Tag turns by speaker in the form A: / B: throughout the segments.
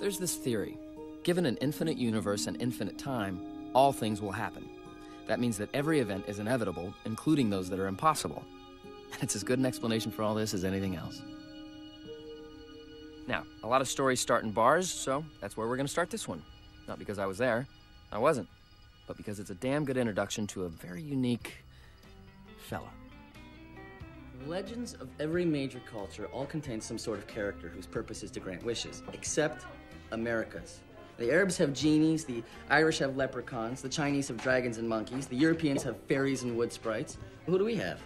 A: There's this theory. Given an infinite universe and infinite time, all things will happen. That means that every event is inevitable, including those that are impossible. And it's as good an explanation for all this as anything else. Now, a lot of stories start in bars, so that's where we're gonna start this one. Not because I was there. I wasn't. But because it's a damn good introduction to a very unique fella.
B: Legends of every major culture all contain some sort of character whose purpose is to grant wishes, except America's. The Arabs have genies, the Irish have leprechauns, the Chinese have dragons and monkeys, the Europeans have fairies and wood sprites. Who do we have?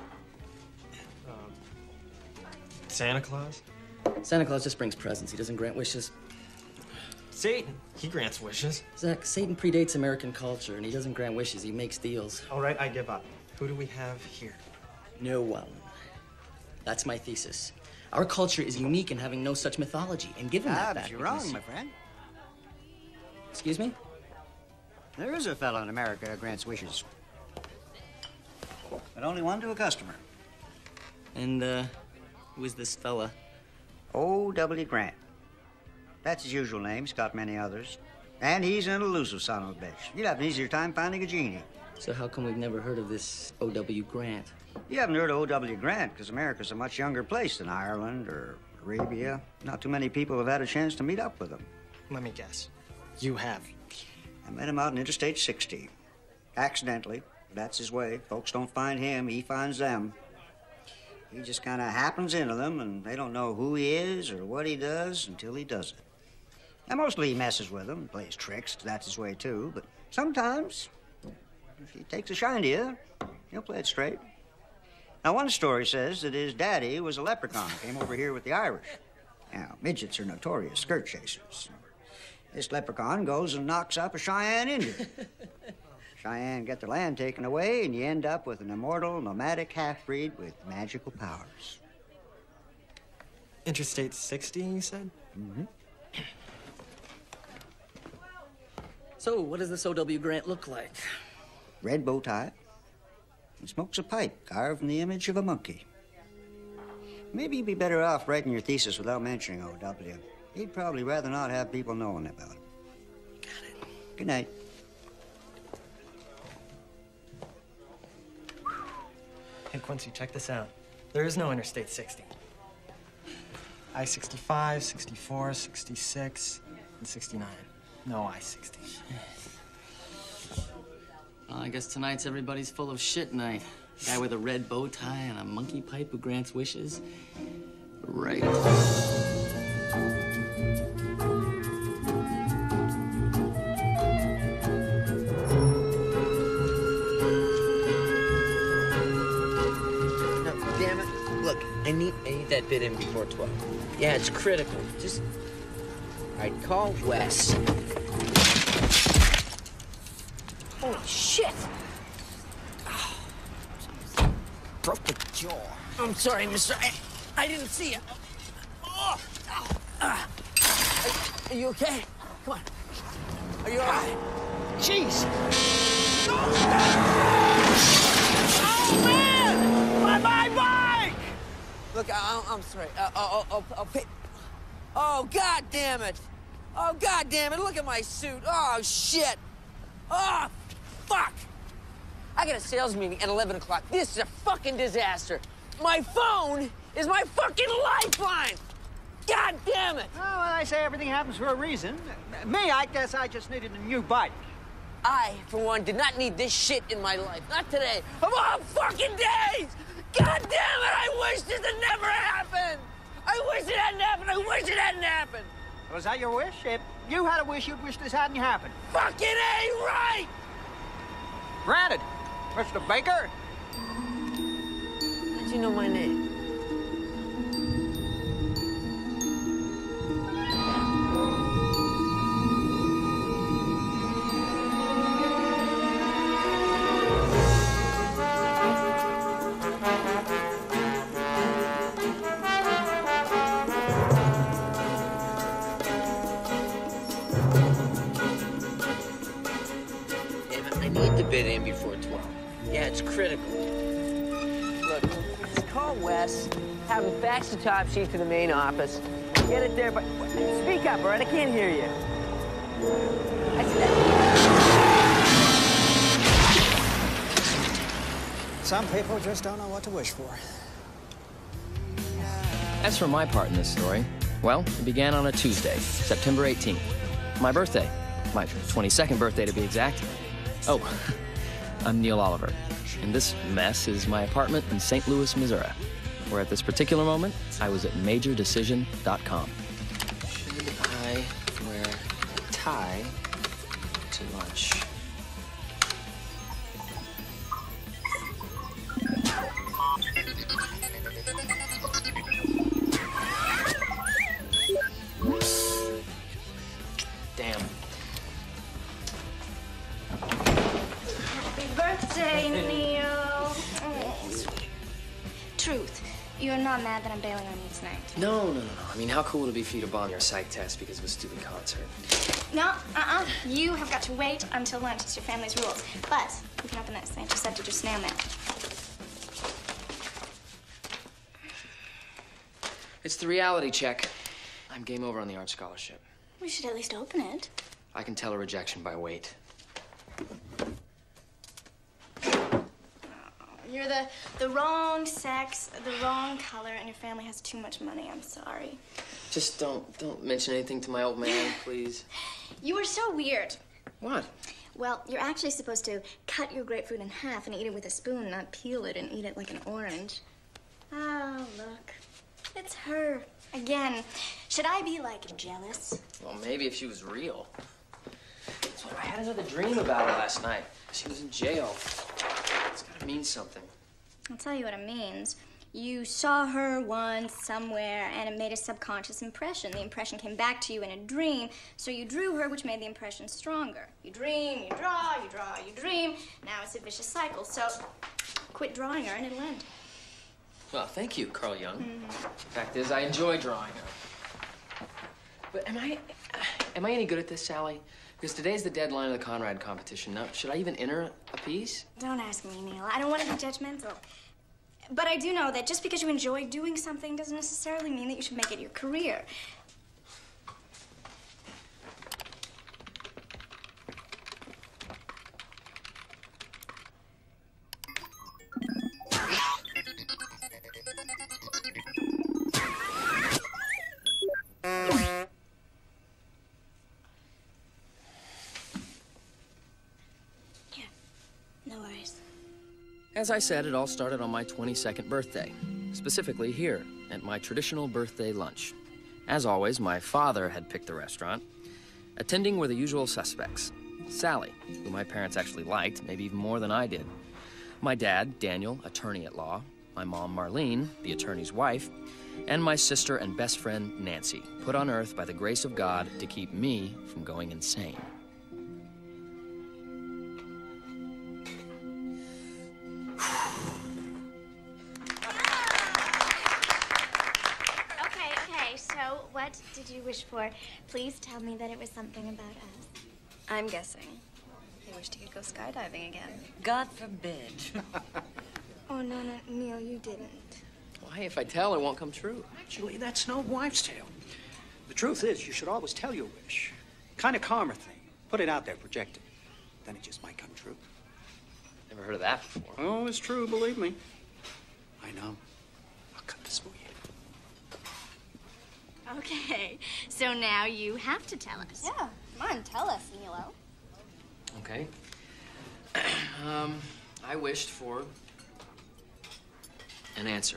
C: Santa Claus?
B: Santa Claus just brings presents. He doesn't grant wishes.
C: Satan. He grants wishes.
B: Zach, Satan predates American culture, and he doesn't grant wishes. He makes deals.
C: All right, I give up. Who do we have here?
B: No one. That's my thesis. Our culture is unique in having no such mythology, and given that fact,
D: you're wrong, my friend.
B: Excuse me?
D: There is a fellow in America who grants wishes. But only one to a customer.
B: And, who is this fella?
D: O.W. Grant. That's his usual name. He's got many others. And he's an elusive son of a bitch. You'd have an easier time finding a genie.
B: So how come we've never heard of this O.W. Grant?
D: You haven't heard of O.W. Grant because America's a much younger place than Ireland or Arabia. Not too many people have had a chance to meet up with him.
C: Let me guess. You have.
D: I met him out in Interstate 60. Accidentally. That's his way. Folks don't find him, he finds them. He just kind of happens into them, and they don't know who he is or what he does until he does it. And mostly he messes with them, plays tricks. That's his way, too. But sometimes, if he takes a shine to you, he'll play it straight. Now, one story says that his daddy was a leprechaun, came over here with the Irish. Now, midgets are notorious skirt chasers. This leprechaun goes and knocks up a Cheyenne Indian. Cheyenne get their land taken away, and you end up with an immortal, nomadic half-breed with magical powers.
C: Interstate 60, you said?
D: Mm-hmm.
B: So, what does this O.W. Grant look like?
D: Red bow tie. He smokes a pipe carved in the image of a monkey. Maybe you'd be better off writing your thesis without mentioning O.W. He'd probably rather not have people knowing about it.
B: Got it.
D: Good night.
C: Hey, Quincy, check this out. There is no Interstate 60. I-65, 64, 66, and 69. No I-60.
B: Well, I guess tonight's everybody's full of shit night. Guy with a red bow tie and a monkey pipe who grants wishes. Right.
E: Damn it. Look, I need that bit in before 12. Yeah, it's critical. Just... All right, call Wes. Holy shit! Oh. Broke the jaw. I'm sorry, mister. I didn't see you. Oh. Are you okay? Come on. Are you all right? Jeez! Oh, man! My bike! Look, I'm sorry. I'll pay. Oh, God damn it! Oh, God damn it! Look at my suit. Oh, shit! Oh, fuck! I got a sales meeting at 11 o'clock. This is a fucking disaster. My phone is my fucking lifeline! God damn it!
F: Well, I say everything happens for a reason. Me, I guess I just needed a new bike.
E: I, for one, did not need this shit in my life. Not today. Of all fucking days! God damn it! I wish this had never happened! I wish it hadn't happened! I wish it hadn't happened!
F: Was that your wish? If you had a wish, you'd wish this hadn't happened.
E: Fucking A right!
F: Granted. Mr. Baker?
E: How'd you know my name? Bit in before 12. Yeah, it's critical. Look, just call Wes, have him fax the top sheet to the main office. Get it there, but speak up, all right? I can't hear you.
C: Some people just don't know what to wish for.
A: As for my part in this story, well, it began on a Tuesday, September 18th. My birthday. My 22nd birthday, to be exact. Oh, I'm Neil Oliver, and this mess is my apartment in St. Louis, Missouri, where at this particular moment, I was at MajorDecision.com. Should I wear a tie to lunch? Damn.
G: Happy birthday, Neil. Oh, sweet. Truth, you're not mad that I'm bailing on you tonight.
A: No. I mean, how cool would it be for you to bomb your psych test because of a stupid concert?
G: No, You have got to wait until lunch. It's your family's rules. But you can open this. I intercepted your snail mail.
A: It's the reality check. I'm game over on the art scholarship.
G: We should at least open it.
A: I can tell a rejection by weight.
G: You're the wrong sex, the wrong color, and your family has too much money. I'm sorry.
A: Just don't mention anything to my old man, please.
G: You are so weird.
A: What?
G: Well, you're actually supposed to cut your grapefruit in half and eat it with a spoon, not peel it and eat it like an orange. Oh, look. It's her. Again. Should I be, like, jealous?
A: Well, maybe if she was real. That's what I had another dream about her last night. She was in jail. It's gotta mean something.
G: I'll tell you what it means. You saw her once, somewhere, and it made a subconscious impression. The impression came back to you in a dream, so you drew her, which made the impression stronger. You dream, you draw, you draw, you dream. Now it's a vicious cycle, so quit drawing her and it'll end.
A: Well, thank you, Carl Jung. Fact is, I enjoy drawing her. But am I any good at this, Sally? Because today's the deadline of the Conrad competition. Now, should I even enter a piece?
G: Don't ask me, Neil. I don't want to be judgmental. But I do know that just because you enjoy doing something doesn't necessarily mean that you should make it your career.
A: As I said, it all started on my 22nd birthday, specifically here at my traditional birthday lunch. As always, my father had picked the restaurant. Attending were the usual suspects. Sally, who my parents actually liked, maybe even more than I did. My dad, Daniel, attorney at law. My mom, Marlene, the attorney's wife. And my sister and best friend, Nancy, put on earth by the grace of God to keep me from going insane.
G: What did you wish for? Please tell me that it was something about us.
H: I'm guessing they wished he could go skydiving again.
I: God forbid.
G: Oh, no, Neil, you didn't.
A: Why, if I tell, it won't come true.
F: Actually, that's no wives' tale. The truth is, you should always tell your wish. Kind of karma thing. Put it out there, project it. Then it just might come true.
A: Never heard of that before.
F: Oh, it's true, believe me. I know. I'll cut this for you.
G: Okay, so now you have to tell us.
H: Yeah, come on, tell us, Nilo.
A: Okay. I wished for an answer.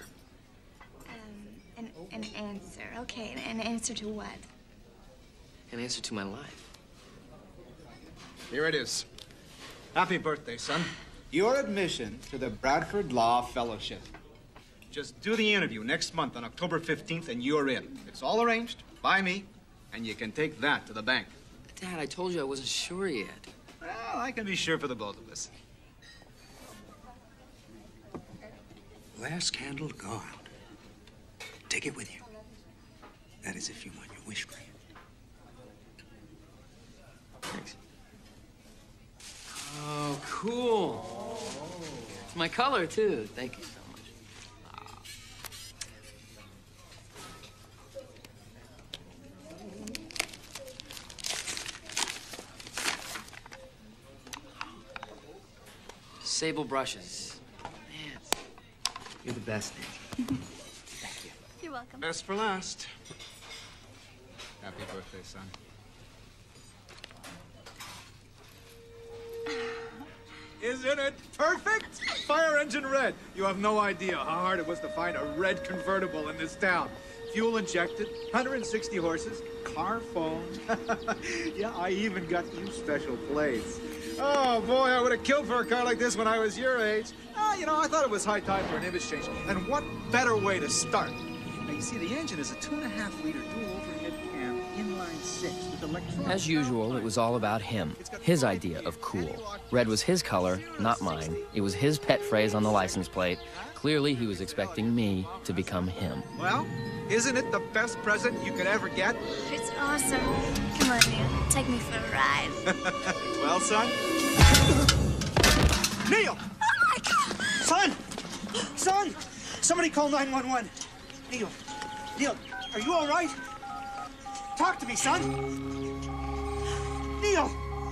G: An answer. Okay, an answer to what?
A: An answer to my life.
J: Here it is. Happy birthday, son.
K: Your admission to the Bradford Law Fellowship.
J: Just do the interview next month on October 15th and you're in. It's all arranged by me, and you can take that to the bank.
A: Dad, I told you I wasn't sure yet.
J: Well, I can be sure for the both of us.
F: Last candle to go out. Take it with you. That is if you want your wish granted.
A: Thanks. Oh, cool. It's my color, too. Thank you so much. Sable brushes. Man, you're the best, Nancy. Thank you.
H: You're welcome.
K: Best for last. Happy birthday, son. Isn't it perfect? Fire engine red. You have no idea how hard it was to find a red convertible in this town. Fuel injected, 160 horses, car phone. Yeah, I even got you special plates. Oh, boy, I would have killed for a car like this when I was your age. You know, I thought it was high time for an image change. And what better way to start? Now, you see, the engine is a 2.5-liter dual overhead cam inline 6 with electronic...
A: As usual, it was all about him, his idea of cool. Red was his color, not mine. It was his pet phrase on the license plate. Clearly, he was expecting me to become him.
K: Well, isn't it the best present you could ever get?
G: It's awesome. Come on, Neil. Take me for a ride.
K: Well, son?
F: Neil!
G: Oh, my God!
F: Son! Son! Somebody call 911. Neil. Neil, are you all right? Talk to me, son. Neil!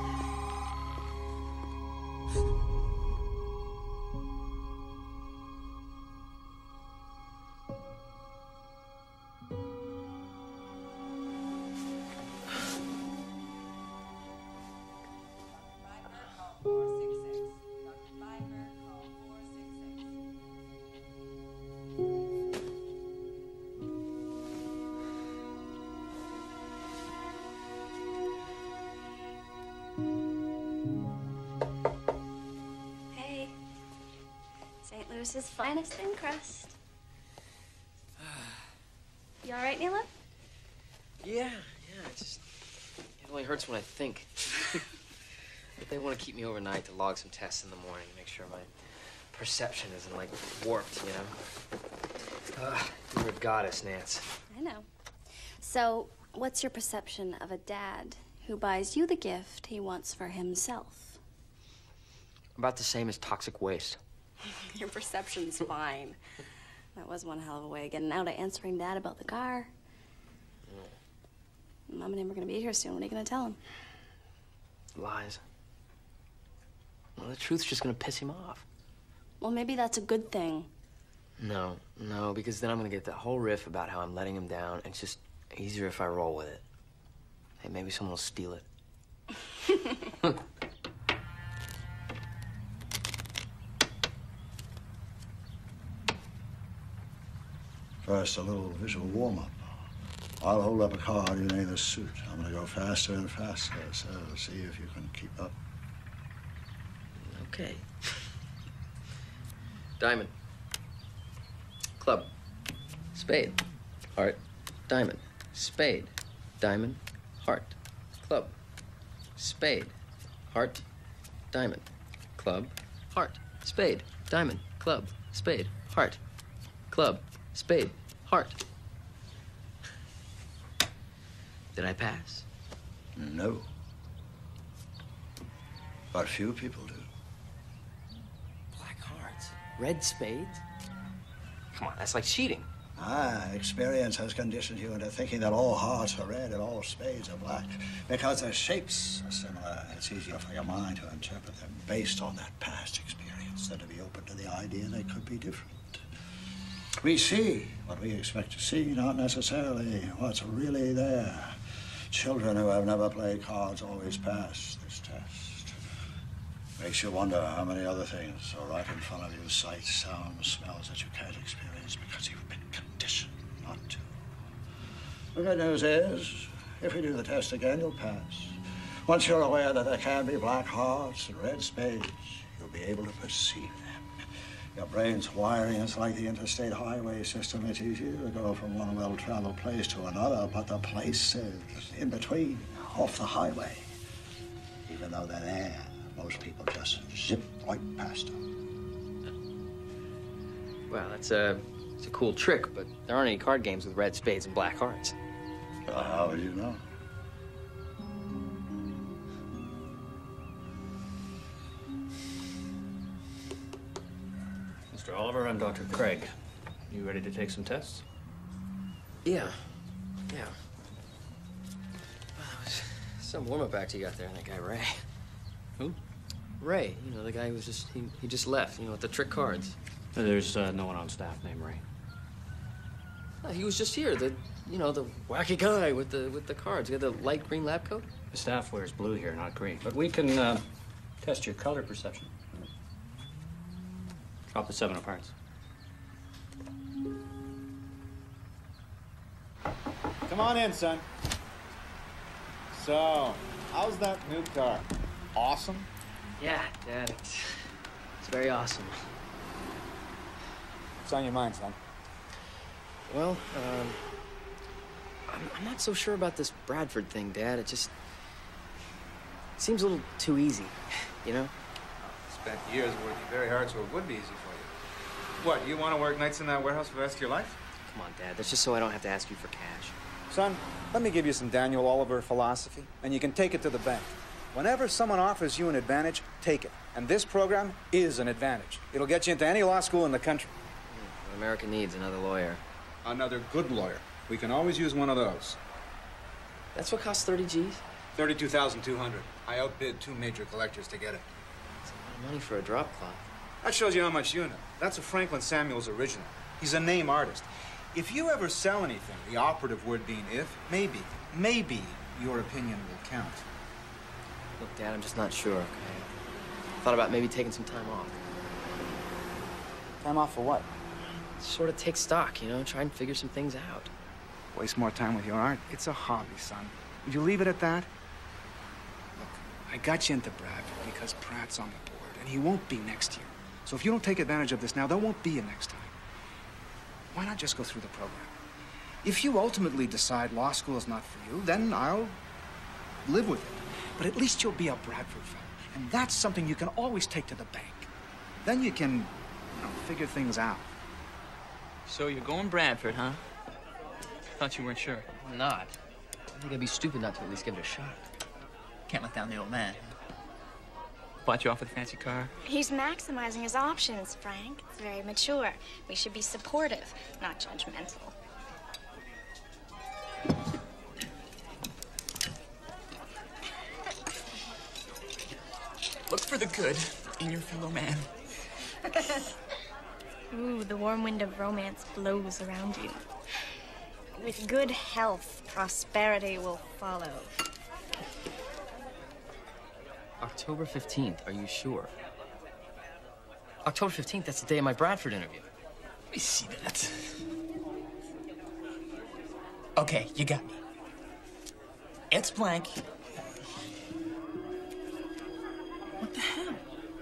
H: Hey. St. Louis's finest thin crust. You all right, Neela?
A: Yeah, it only hurts when I think. But they want to keep me overnight to log some tests in the morning, make sure my perception isn't, like, warped, you know? You're a goddess, Nance.
H: I know. So, what's your perception of a dad who buys you the gift he wants for himself?
A: About the same as toxic waste.
H: Your perception's fine. That was one hell of a way of getting out of answering Dad about the car. Mom and him are gonna be here soon. What are you gonna tell him?
A: Lies. Well, the truth's just gonna piss him off.
H: Well, maybe that's a good thing.
A: No, because then I'm gonna get that whole riff about how I'm letting him down. It's just easier if I roll with it. Hey, maybe someone will steal it.
I: First, a little visual warm-up. I'll hold up a card, you name the suit. I'm gonna go faster and faster, so see if you can keep up.
A: Okay. Diamond. Club. Spade. Heart. Diamond. Spade. Diamond. Heart. Club. Spade. Heart. Diamond. Club. Heart. Spade. Diamond. Club. Spade. Heart. Club. Spade. Heart. Did I pass?
I: No. But few people do.
A: Black hearts. Red spades? Come on, that's like cheating.
I: Experience has conditioned you into thinking that all hearts are red and all spades are black. Because their shapes are similar, it's easier for your mind to interpret them based on that past experience than to be open to the idea they could be different. We see what we expect to see, not necessarily what's really there. Children who have never played cards always pass this test. Makes you wonder how many other things are right in front of you, sights, sounds, smells that you can't experience because you've been conditioned not to. The good news is, if we do the test again, you'll pass. Once you're aware that there can be black hearts and red spades, you'll be able to perceive them. Your brain's wiring is like the interstate highway system. It's easier to go from one well-traveled place to another, but the place is in between, off the highway. Even though they're there, most people just zip right past them.
A: Well, it's a cool trick, but there aren't any card games with red spades and black hearts.
I: How would you know?
L: Mr. Oliver, I'm Dr. Craig. You ready to take some tests?
A: Yeah. Well, that was some warm-up act you got there, that guy Ray.
L: Who?
A: Ray, you know, the guy who was just, he just left, you know, with the trick cards.
L: There's no one on staff named Ray.
A: He was just here, you know, the wacky guy with the cards. He had the light green lab coat.
L: The staff wears blue here, not green. But we can test your color perception. Drop the 7 of hearts.
K: Come on in, son. So, how's that new car? Awesome?
A: Yeah, Dad, it's very awesome.
K: What's on your mind, son?
A: Well, I'm not so sure about this Bradford thing, Dad. It seems a little too easy, you know?
K: Spent years working very hard so it would be easy for you. What, you want to work nights in that warehouse for the rest of your life?
A: Come on, Dad. That's just so I don't have to ask you for cash.
K: Son, let me give you some Daniel Oliver philosophy, and you can take it to the bank. Whenever someone offers you an advantage, take it. And this program is an advantage. It'll get you into any law school in the country.
A: What America needs, another lawyer.
K: Another good lawyer. We can always use one of those.
A: That's what costs 30 G's?
K: $32,200. I outbid 2 major collectors to get it.
A: That's a lot of money for a drop cloth.
K: That shows you how much you know. That's a Franklin Samuels original. He's a name artist. If you ever sell anything, the operative word being if, maybe your opinion will count.
A: Look, Dad, I'm just not sure, okay? Thought about maybe taking some time off.
K: Time off for what?
A: Sort of take stock, you know, try and figure some things out.
K: Waste more time with your art? It's a hobby, son. Would you leave it at that? Look, I got you into Bradford because Pratt's on the board, and he won't be next year. So if you don't take advantage of this now, there won't be a next time. Why not just go through the program? If you ultimately decide law school is not for you, then I'll live with it. But at least you'll be a Bradford fellow, and that's something you can always take to the bank. Then you can, you know, figure things out.
B: So you're going Bradford, huh? Thought you weren't sure.
A: I'm not. I think I'd be stupid not to at least give it a shot.
B: Can't let down the old man. Bought you off with a fancy car?
G: He's maximizing his options, Frank. It's very mature. We should be supportive, not judgmental.
B: Look for the good in your fellow man.
G: Ooh, the warm wind of romance blows around you. With good health, prosperity will follow.
A: October 15th, are you sure? October 15th, that's the day of my Bradford interview.
B: Let me see that. Okay, you got me. It's blank. What the hell?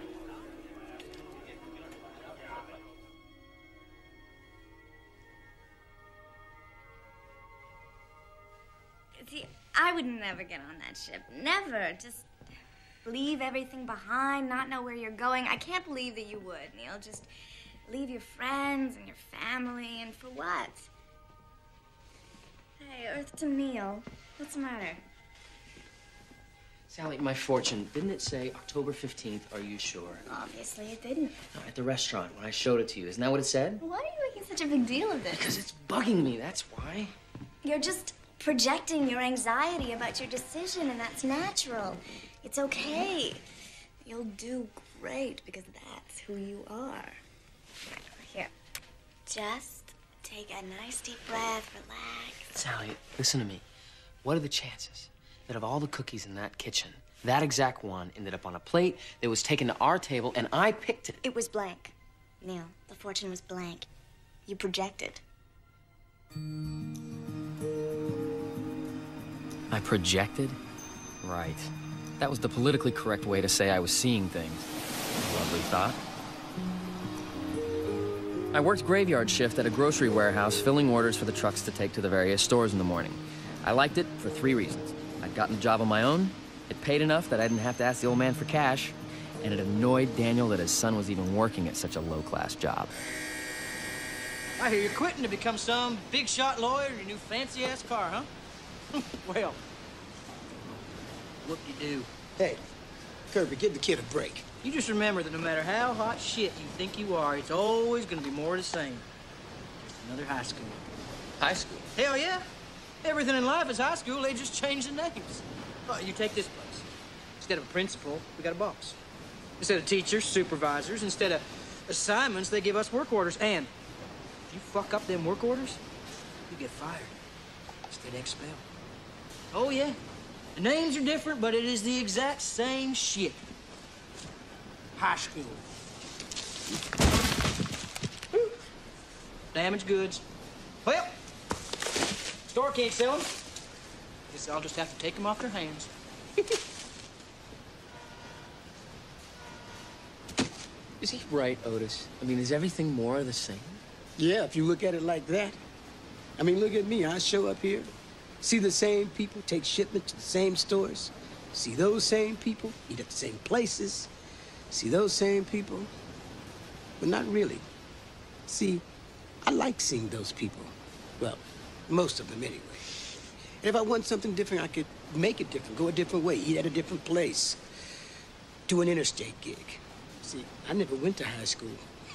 G: See, I would never get on that ship. Never. Just leave everything behind, not know where you're going. I can't believe that you would, Neil. Just leave your friends and your family, and for what? Hey, Earth to Neil. What's the matter?
A: Sally, my fortune, didn't it say October 15th, are you sure?
G: Obviously it didn't.
A: No, at the restaurant, when I showed it to you. Isn't that what it said?
G: Why are you making such a big deal of this?
A: Because it's bugging me, that's why.
G: You're just projecting your anxiety about your decision, and that's natural. It's okay. You'll do great because that's who you are. Here, just take a nice deep breath, relax.
A: Sally, listen to me. What are the chances that of all the cookies in that kitchen, that exact one ended up on a plate that was taken to our table and I picked it?
G: It was blank. Neil, the fortune was blank. You projected.
A: I projected? Right. That was the politically correct way to say I was seeing things. Lovely thought. I worked graveyard shift at a grocery warehouse, filling orders for the trucks to take to the various stores in the morning. I liked it for 3 reasons. I'd gotten the job on my own, it paid enough that I didn't have to ask the old man for cash, and it annoyed Daniel that his son was even working at such a low-class job.
E: I hear you're quitting to become some big-shot lawyer in your new fancy-ass car, huh? Well, what do you do?
F: Hey, Kirby, give the kid a break.
E: You just remember that no matter how hot shit you think you are, it's always gonna be more of the same. Just another high school.
A: High school?
E: Hell yeah. Everything in life is high school, they just change the names. Oh, you take this place. Instead of a principal, we got a boss.
F: Instead of teachers, supervisors, instead of assignments, they give us work orders. And if you fuck up them work orders, you get fired. Instead of expelled. Oh, yeah. The names are different, but it is the exact same shit. High school. Damaged goods. Well, store can't sell them. Guess I'll just have to take them off their hands.
B: Is he right, Otis? I mean, is everything more of the same?
M: Yeah, if you look at it like that. I mean, look at me. I show up here, see the same people, take shipment to the same stores, see those same people, eat at the same places, see those same people, but not really. See, I like seeing those people. Well, most of them anyway. And if I want something different, I could make it different, go a different way, eat at a different place, do an interstate gig. See, I never went to high school.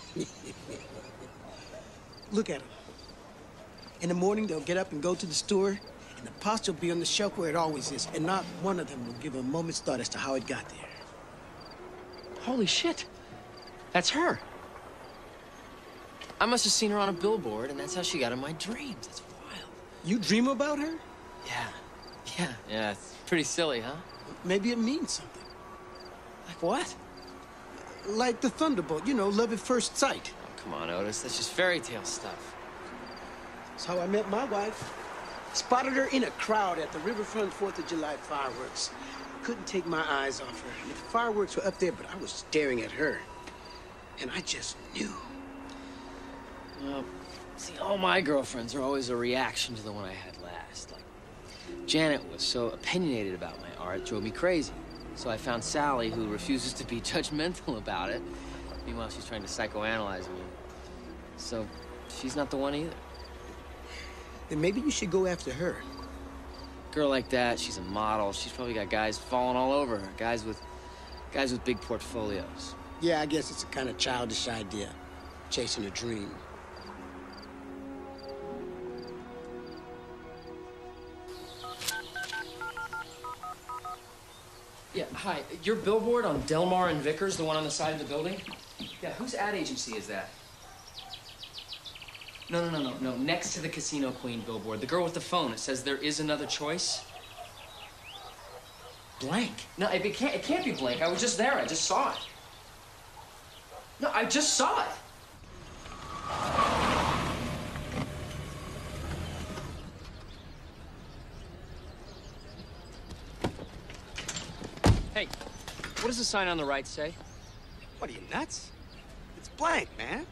M: Look at them. In the morning, they'll get up and go to the store, and the pasta will be on the shelf where it always is, and not one of them will give a moment's thought as to how it got there.
B: Holy shit. That's her. I must have seen her on a billboard, and that's how she got in my dreams. That's wild.
M: You dream about her?
B: Yeah, it's pretty silly, huh?
M: Maybe it means something.
B: Like what?
M: Like the Thunderbolt, you know, love at first sight.
B: Oh, come on, Otis. That's just fairy tale stuff.
M: That's how I met my wife. Spotted her in a crowd at the Riverfront 4th of July fireworks. Couldn't take my eyes off her. And the fireworks were up there, but I was staring at her. And I just knew.
B: Well, see, all my girlfriends are always a reaction to the one I had last. Like, Janet was so opinionated about my art, it drove me crazy. So I found Sally, who refuses to be judgmental about it. Meanwhile, she's trying to psychoanalyze me. So she's not the one either.
M: Then maybe you should go after her.
B: Girl like that, she's a model. She's probably got guys falling all over her. Guys with big portfolios.
M: Yeah, I guess it's a kind of childish idea. Chasing a dream.
B: Yeah, hi. Your billboard on Delmar and Vickers, the one on the side of the building? Yeah, whose ad agency is that? No. Next to the Casino Queen billboard. The girl with the phone. It says there is another choice. Blank. No, it can't be blank. I was just there. I just saw it. No, I just saw it. Hey, what does the sign on the right say?
M: What are you, nuts? It's blank, man.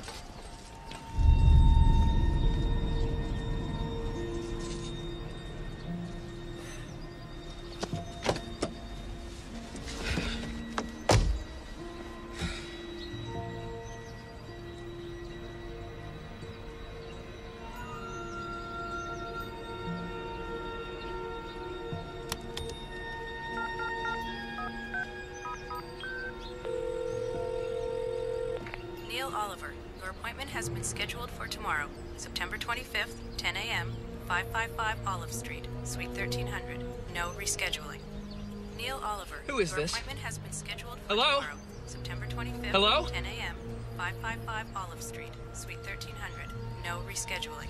N: Neil Oliver, your appointment has been scheduled for tomorrow, September 25th, 10 a.m., 555 Olive Street, Suite 1300. No rescheduling. Neil Oliver,
B: Who is
N: your
B: this?
N: appointment has been scheduled for
B: Hello?
N: tomorrow, September 25th,
B: Hello?
N: 10 a.m., 555 Olive Street, Suite 1300. No rescheduling.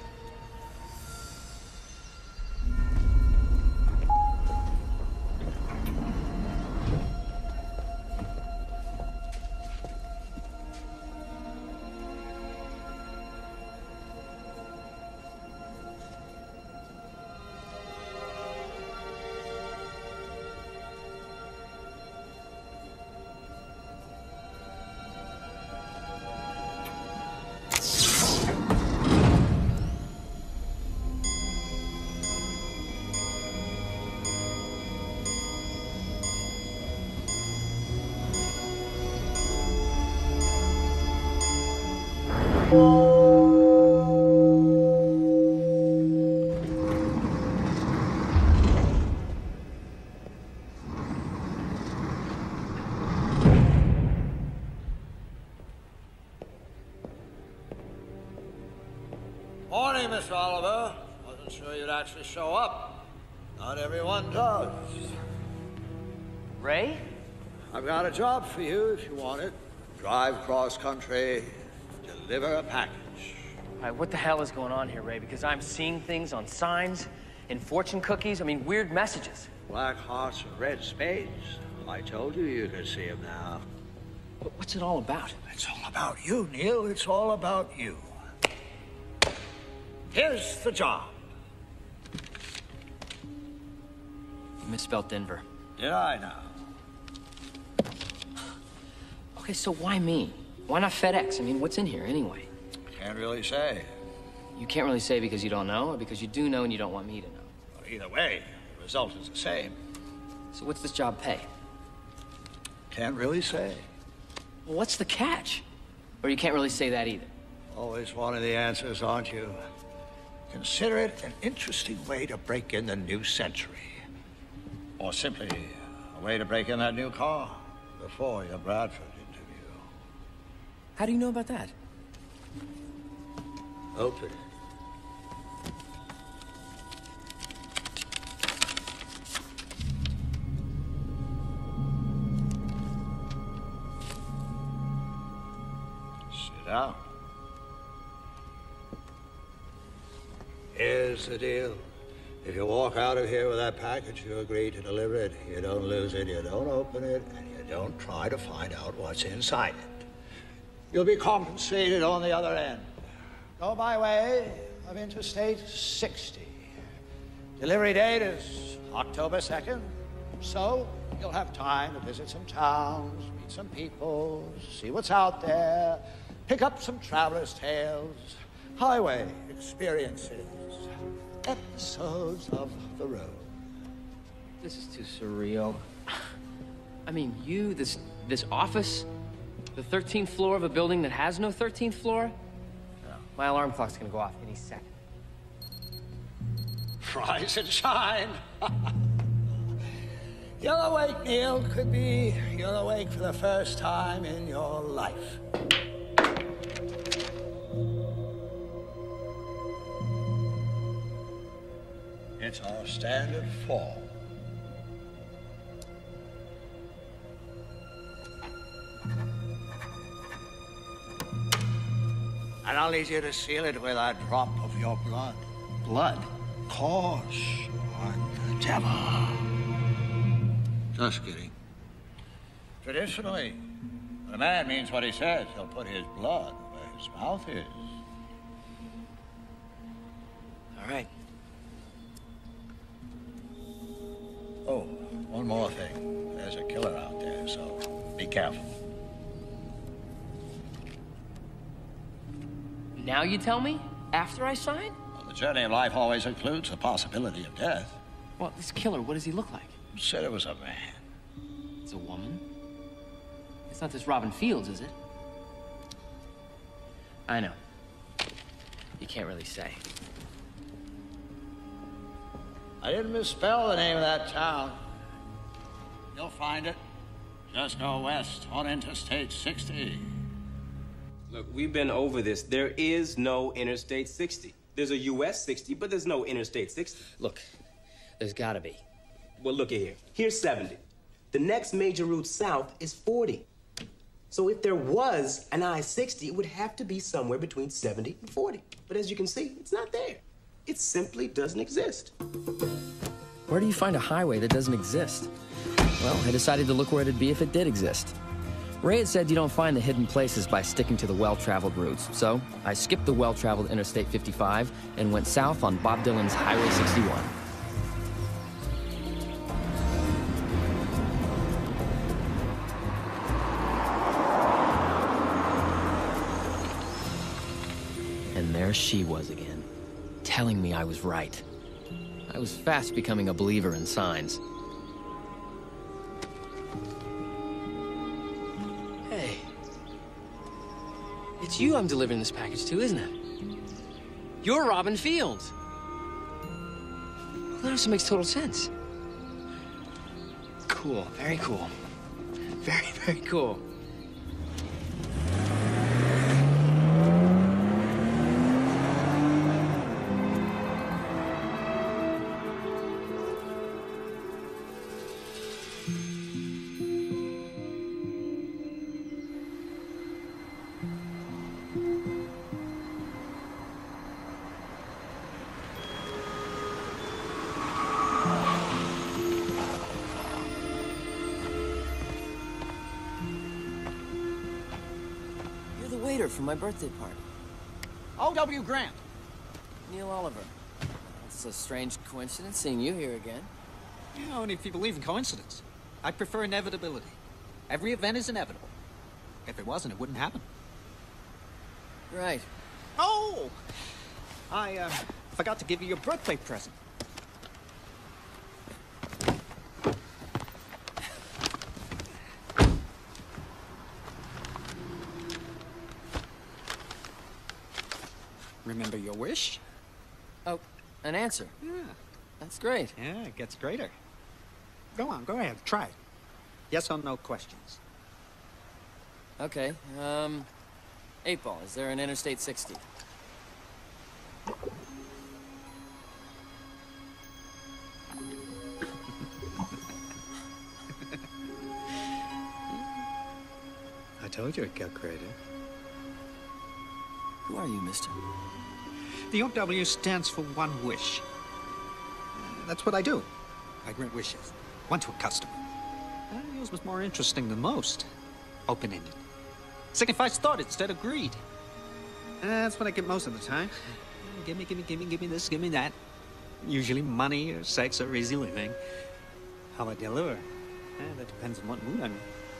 I: Morning, Miss Oliver. Wasn't sure you'd actually show up. Not everyone does.
B: Ray?
I: I've got a job for you if you want it. Drive cross country, deliver a package.
A: All right, what the hell is going on here, Ray? Because I'm seeing things on signs, in fortune cookies, I mean, weird messages.
I: Black hearts and red spades. I told you you could see them now.
A: But what's it all about?
I: It's all about you, Neil. It's all about you. Here's the job.
A: You misspelled Denver.
I: Did I now?
A: Okay, so why me? Why not FedEx? I mean, what's in here anyway?
I: Can't really say.
A: You can't really say because you don't know, or because you do know and you don't want me to know?
I: Well, either way, the result is the same.
A: So what's this job pay?
I: Can't really say.
A: Well, what's the catch? Or you can't really say that either?
I: Always wanting the answers, aren't you? Consider it an interesting way to break in the new century. Or simply a way to break in that new car before your Bradford interview.
A: How do you know about that?
I: Open it. Sit down. Here's the deal. If you walk out of here with that package, you agree to deliver it. You don't lose it, you don't open it, and you don't try to find out what's inside it. You'll be compensated on the other end. Go by way of Interstate 60. Delivery date is October 2nd, so you'll have time to visit some towns, meet some people, see what's out there, pick up some traveler's tales, highway experiences, episodes of the road.
A: This is too surreal. I mean, you, this office, the 13th floor of a building that has no 13th floor? My alarm clock's gonna go off any second.
I: Rise and shine. You're awake, Neil. Could be you're awake for the first time in your life. It's our standard fall. And I'll need you to seal it with a drop of your blood. Blood? Course, on the devil. Just kidding. Traditionally, when a man means what he says, he'll put his blood where his mouth is.
A: All right.
I: Oh, one more thing. There's a killer out there, so be careful.
A: Now you tell me? After I sign?
I: Well, the journey of life always includes the possibility of death.
A: Well, this killer, what does he look like?
I: You said it was a man.
A: It's a woman? It's not this Robin Fields, is it? I know. You can't really say.
I: I didn't misspell the name of that town. You'll find it. Just go west on Interstate 60.
O: Look, we've been over this. There is no Interstate 60. There's a US 60, but there's no Interstate 60.
A: Look, there's gotta be.
O: Well, look at here. Here's 70. The next major route south is 40. So if there was an I-60, it would have to be somewhere between 70 and 40. But as you can see, it's not there. It simply doesn't exist.
A: Where do you find a highway that doesn't exist? Well, I decided to look where it'd be if it did exist. Ray had said you don't find the hidden places by sticking to the well-traveled routes, so I skipped the well-traveled Interstate 55 and went south on Bob Dylan's Highway 61. And there she was again, telling me I was right. I was fast becoming a believer in signs. Hey. It's you I'm delivering this package to, isn't it? You're Robin Fields. Well, that also makes total sense. Cool, very cool. Very, very cool. for my birthday party.
P: O.W. Grant.
A: Neil Oliver. It's a strange coincidence seeing you here again.
P: Yeah, only if you believe in coincidence. I prefer inevitability. Every event is inevitable. If it wasn't, it wouldn't happen.
A: Right.
P: Oh! I forgot to give you your birthday present. Remember your wish?
A: Oh, an answer.
P: Yeah.
A: That's great.
P: Yeah, it gets greater. Go on, go ahead, try it. Yes or no questions.
A: Okay, 8-Ball, is there an Interstate 60?
P: I told you it'd get greater.
A: Who are you, mister?
P: The OW stands for one wish. That's what I do. I grant wishes. One to a customer. Yours was more interesting than most. Open-ended. Signifies thought instead of greed. That's what I get most of the time. Give me this, give me that. Usually money or sex or easy living. How I deliver. That depends on what mood I'm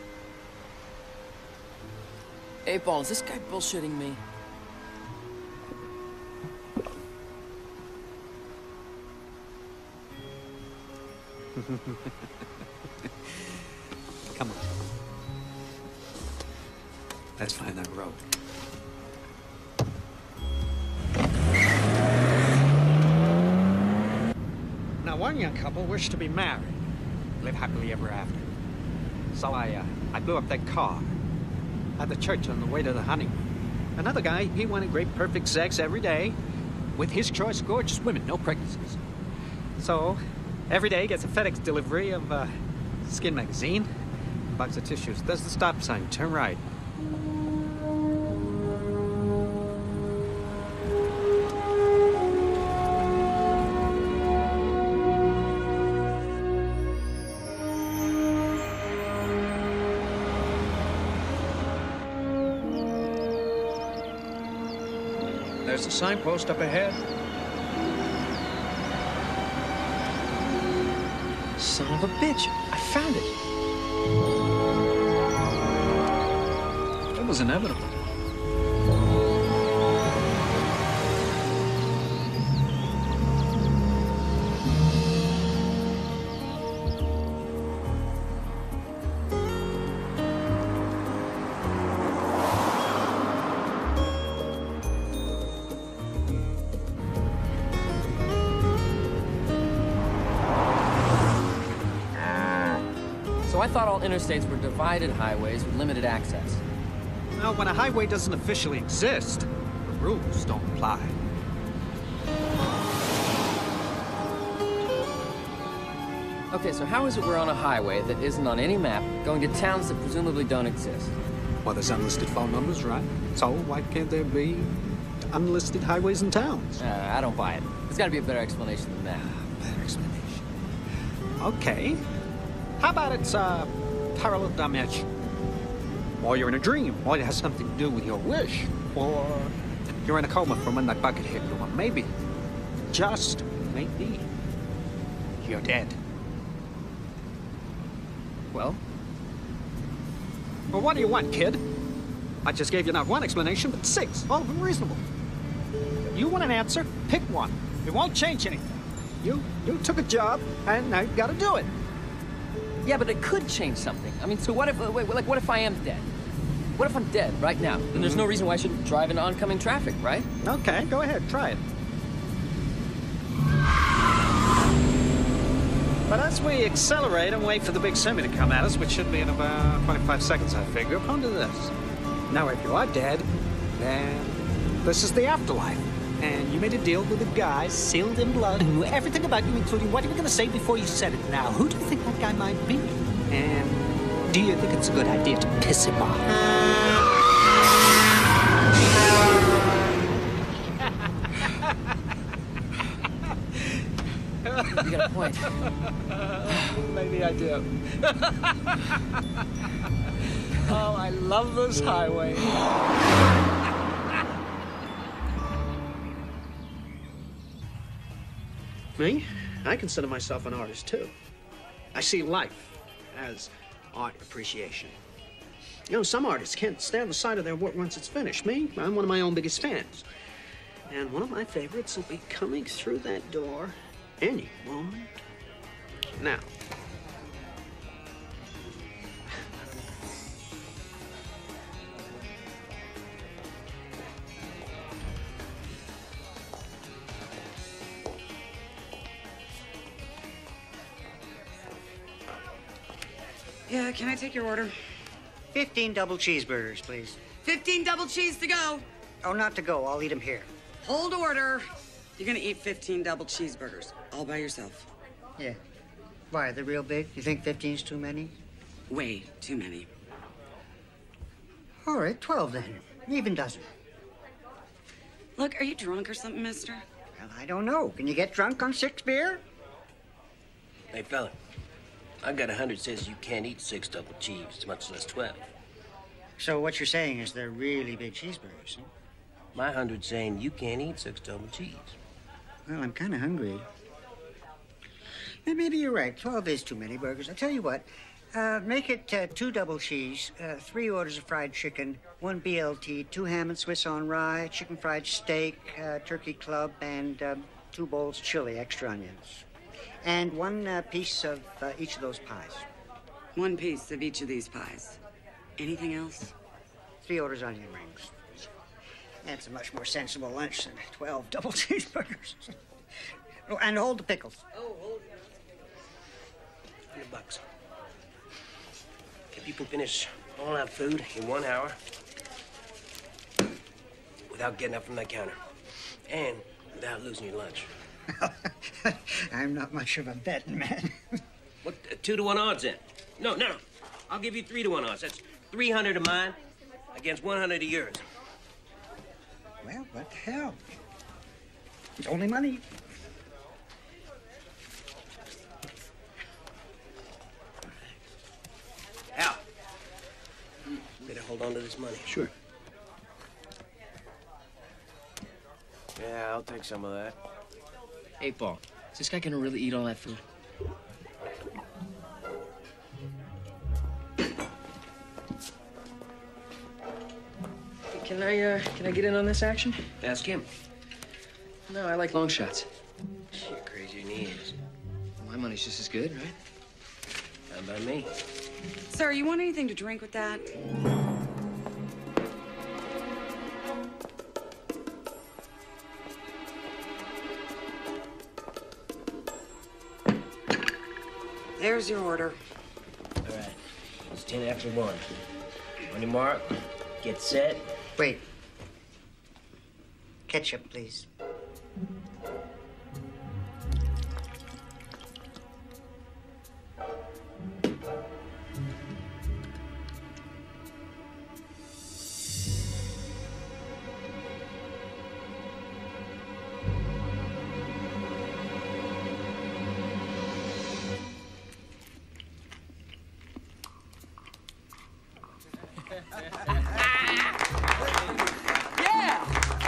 P: in.
A: 8-Ball, is this guy bullshitting me?
P: Come on. Let's find that road. Now, one young couple wished to be married, live happily ever after. So I blew up their car at the church on the way to the honeymoon. Another guy, he wanted great, perfect sex every day with his choice of gorgeous women, no pregnancies. So every day gets a FedEx delivery of Skin magazine, box of tissues. There's the stop sign. Turn right. There's the signpost up ahead. Son of a bitch! I found it! It was inevitable.
A: So I thought all interstates were divided highways with limited access.
P: Well, when a highway doesn't officially exist, the rules don't apply.
A: Okay, so how is it we're on a highway that isn't on any map, going to towns that presumably don't exist?
P: Well, there's unlisted phone numbers, right? So why can't there be unlisted highways in towns?
A: I don't buy it. There's got to be a better explanation than that.
P: Better explanation. Okay. How about it's a parallel dimension? Or you're in a dream, or it has something to do with your wish. Or you're in a coma from when that bucket hit you. Or maybe, just maybe, you're dead.
A: Well?
P: Well, what do you want, kid? I just gave you not one explanation, but 6. All of them reasonable. You want an answer? Pick one. It won't change anything. You took a job, and now you've got to do it.
A: Yeah, but it could change something. I mean, so what if, what if I am dead? What if I'm dead right now? Then there's no reason why I shouldn't drive into oncoming traffic, right?
P: Okay, go ahead, try it. But as we accelerate and wait for the big semi to come at us, which should be in about 25 seconds, I figure, ponder this. Now, if you are dead, then this is the afterlife. And you made a deal with a guy sealed in blood who knew everything about you, including what you were going to say before you said it. Now, who do you think that guy might be? And do you think it's a good idea to piss him off?
A: You got a point.
P: Maybe I do. Oh, I love this highway. Me? I consider myself an artist, too. I see life as art appreciation. You know, some artists can't stand the sight of their work once it's finished. Me, I'm one of my own biggest fans. And one of my favorites will be coming through that door any moment now.
Q: Yeah, can I take your order?
D: 15 double cheeseburgers, please.
Q: 15 double cheese to go.
D: Oh, not to go. I'll eat them here.
Q: Hold order. You're gonna eat 15 double cheeseburgers, all by yourself.
D: Yeah. Why, they're real big? You think 15's too many?
Q: Way too many.
D: All right, 12 then. Even dozen.
Q: Look, are you drunk or something, mister?
D: Well, I don't know. Can you get drunk on 6 beer?
R: Hey, fella. I've got 100 says you can't eat 6 double cheese, much less 12.
D: So what you're saying is they're really big cheeseburgers, huh?
R: My 100 saying you can't eat 6 double cheese.
D: Well, I'm kind of hungry. Yeah, maybe you're right. 12 is too many burgers. I'll tell you what. Make it 2 double cheese, 3 orders of fried chicken, 1 BLT, 2 ham and Swiss on rye, chicken fried steak, turkey club, and 2 bowls chili, extra onions. And 1 piece of each of those pies.
Q: 1 piece of each of these pies. Anything else?
D: 3 orders onion rings. That's a much more sensible lunch than 12 double cheeseburgers. Oh, and hold the pickles.
Q: Oh, hold
R: $100. If you can finish all that food in 1 hour without getting up from that counter and without losing your lunch.
D: I'm not much of a betting man.
R: What, 2 to 1 odds then? No. I'll give you 3 to 1 odds. That's 300 of mine against 100 of yours.
D: Well, what the hell? It's only money.
R: Al, better hold on to this money.
P: Sure.
R: Yeah, I'll take some of that.
A: Hey, Paul, is this guy gonna really eat all that food? Can I get in on this action?
R: Ask him.
A: No, I like long shots.
R: You're crazier than he is.
A: My money's just as good, right?
R: How about me?
Q: Sir, you want anything to drink with that? There's your order.
R: All right. It's 10 after 1. On your mark, get set.
D: Wait. Ketchup, please.
E: Yeah!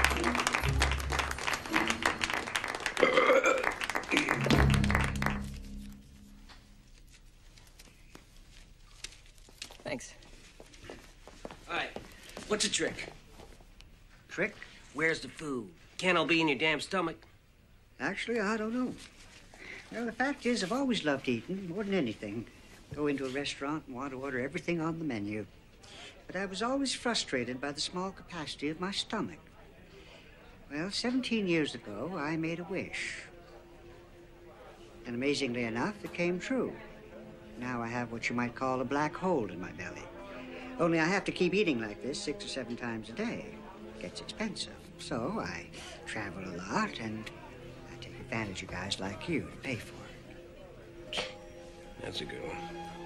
A: Thanks.
R: All right. What's the trick?
D: Trick?
R: Where's the food? Can't all be in your damn stomach.
D: Actually, I don't know. Well, the fact is, I've always loved eating more than anything. Go into a restaurant and want to order everything on the menu. But I was always frustrated by the small capacity of my stomach. Well, 17 years ago, I made a wish. And amazingly enough, it came true. Now I have what you might call a black hole in my belly. Only I have to keep eating like this 6 or 7 times a day. It gets expensive. So I travel a lot, and I take advantage of guys like you to pay for it.
R: That's a good one.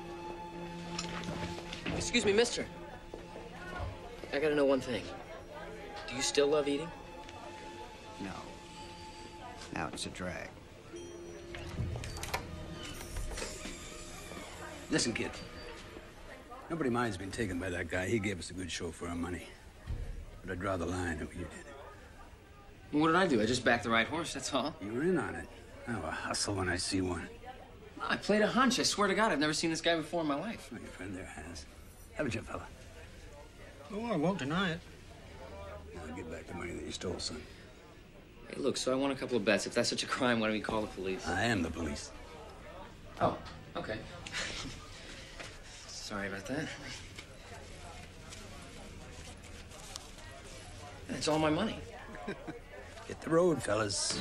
A: Excuse me, mister. I gotta know one thing. Do you still love eating?
D: No. Now it's a drag.
S: Listen, kid. Nobody minds being taken by that guy. He gave us a good show for our money. But I draw the line at what you did.
A: What did I do? I just backed the right horse, that's all.
S: You were in on it. I have a hustle when I see one.
A: I played a hunch. I swear to God, I've never seen this guy before in my life.
S: Well, your friend there has. Haven't you, fella?
P: Oh, I won't deny it.
S: Now get back the money that you stole, son.
A: Hey, look, so I won a couple of bets. If that's such a crime, why don't we call the police?
S: I am the police.
A: Oh, okay. Sorry about that. That's all my money.
S: Hit the road, fellas.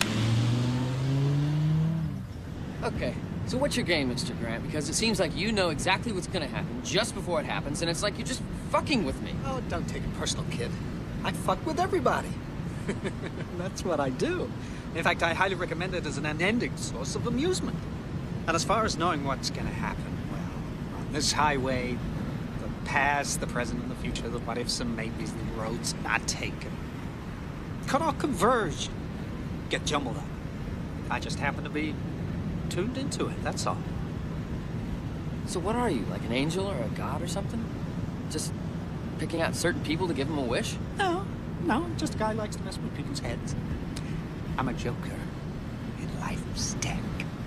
A: Okay, so what's your game, Mr. Grant? Because it seems like you know exactly what's gonna happen just before it happens, and it's like you're just fucking with me.
P: Oh, don't take it personal, kid. I fuck with everybody. That's what I do. In fact, I highly recommend it as an unending source of amusement. And as far as knowing what's gonna happen, well, on this highway, the past, the present, and the future, the what ifs and maybes, the roads not taken, could all converge, get jumbled up. I just happen to be tuned into it, that's all.
A: So what are you, like an angel or a god or something? Just picking out certain people to give them a wish?
P: No, just a guy who likes to mess with people's heads. I'm a joker in life's deck.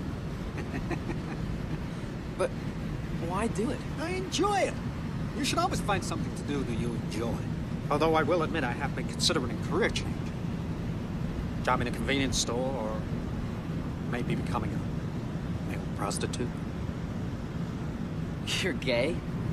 A: But why do it?
P: I enjoy it. You should always find something to do that you enjoy. Although I will admit I have been considering a career change. Job in a convenience store, or maybe becoming a male prostitute.
A: You're gay?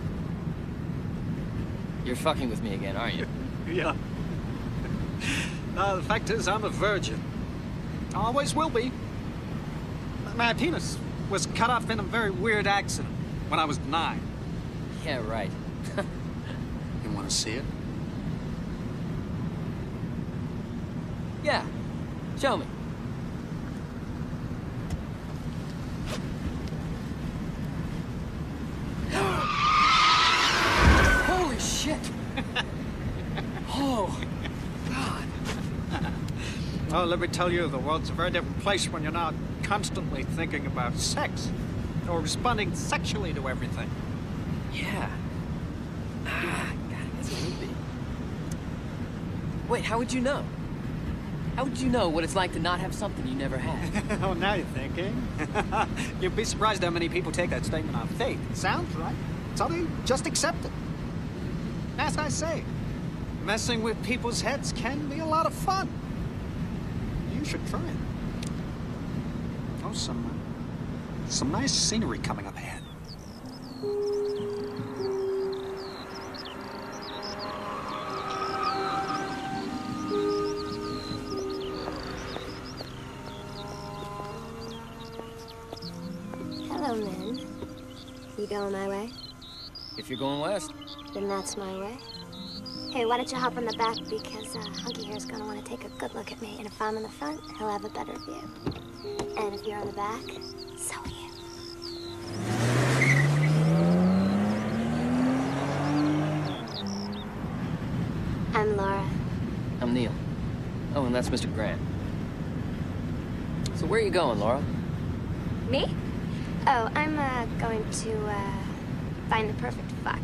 A: You're fucking with me again, aren't you?
P: Yeah. The fact is, I'm a virgin. Always will be. My penis was cut off in a very weird accident when I was 9.
A: Yeah, right.
P: You want to see it?
A: Yeah. Show me. Holy shit! Oh, God.
P: Oh, let me tell you, the world's a very different place when you're not constantly thinking about sex or responding sexually to everything.
A: Yeah. God, I guess it would be. Wait, how would you know? How would you know what it's like to not have something you never had?
P: Oh, now you're thinking. You'd be surprised how many people take that statement on faith. It sounds right, so they just accept it. As I say, messing with people's heads can be a lot of fun. You should try it. Oh, some nice scenery coming up ahead.
T: Hello, Min. You going my way?
A: If you're going west.
T: Then that's my way. Hey, why don't you hop on the back, because Hunky here's gonna want to take a good look at me, and if I'm in the front, he'll have a better view. And if you're on the back, so are you. I'm Laura.
A: I'm Neil. Oh, and that's Mr. Grant. So where are you going, Laura?
T: Me? Oh, I'm going to find the perfect fuck.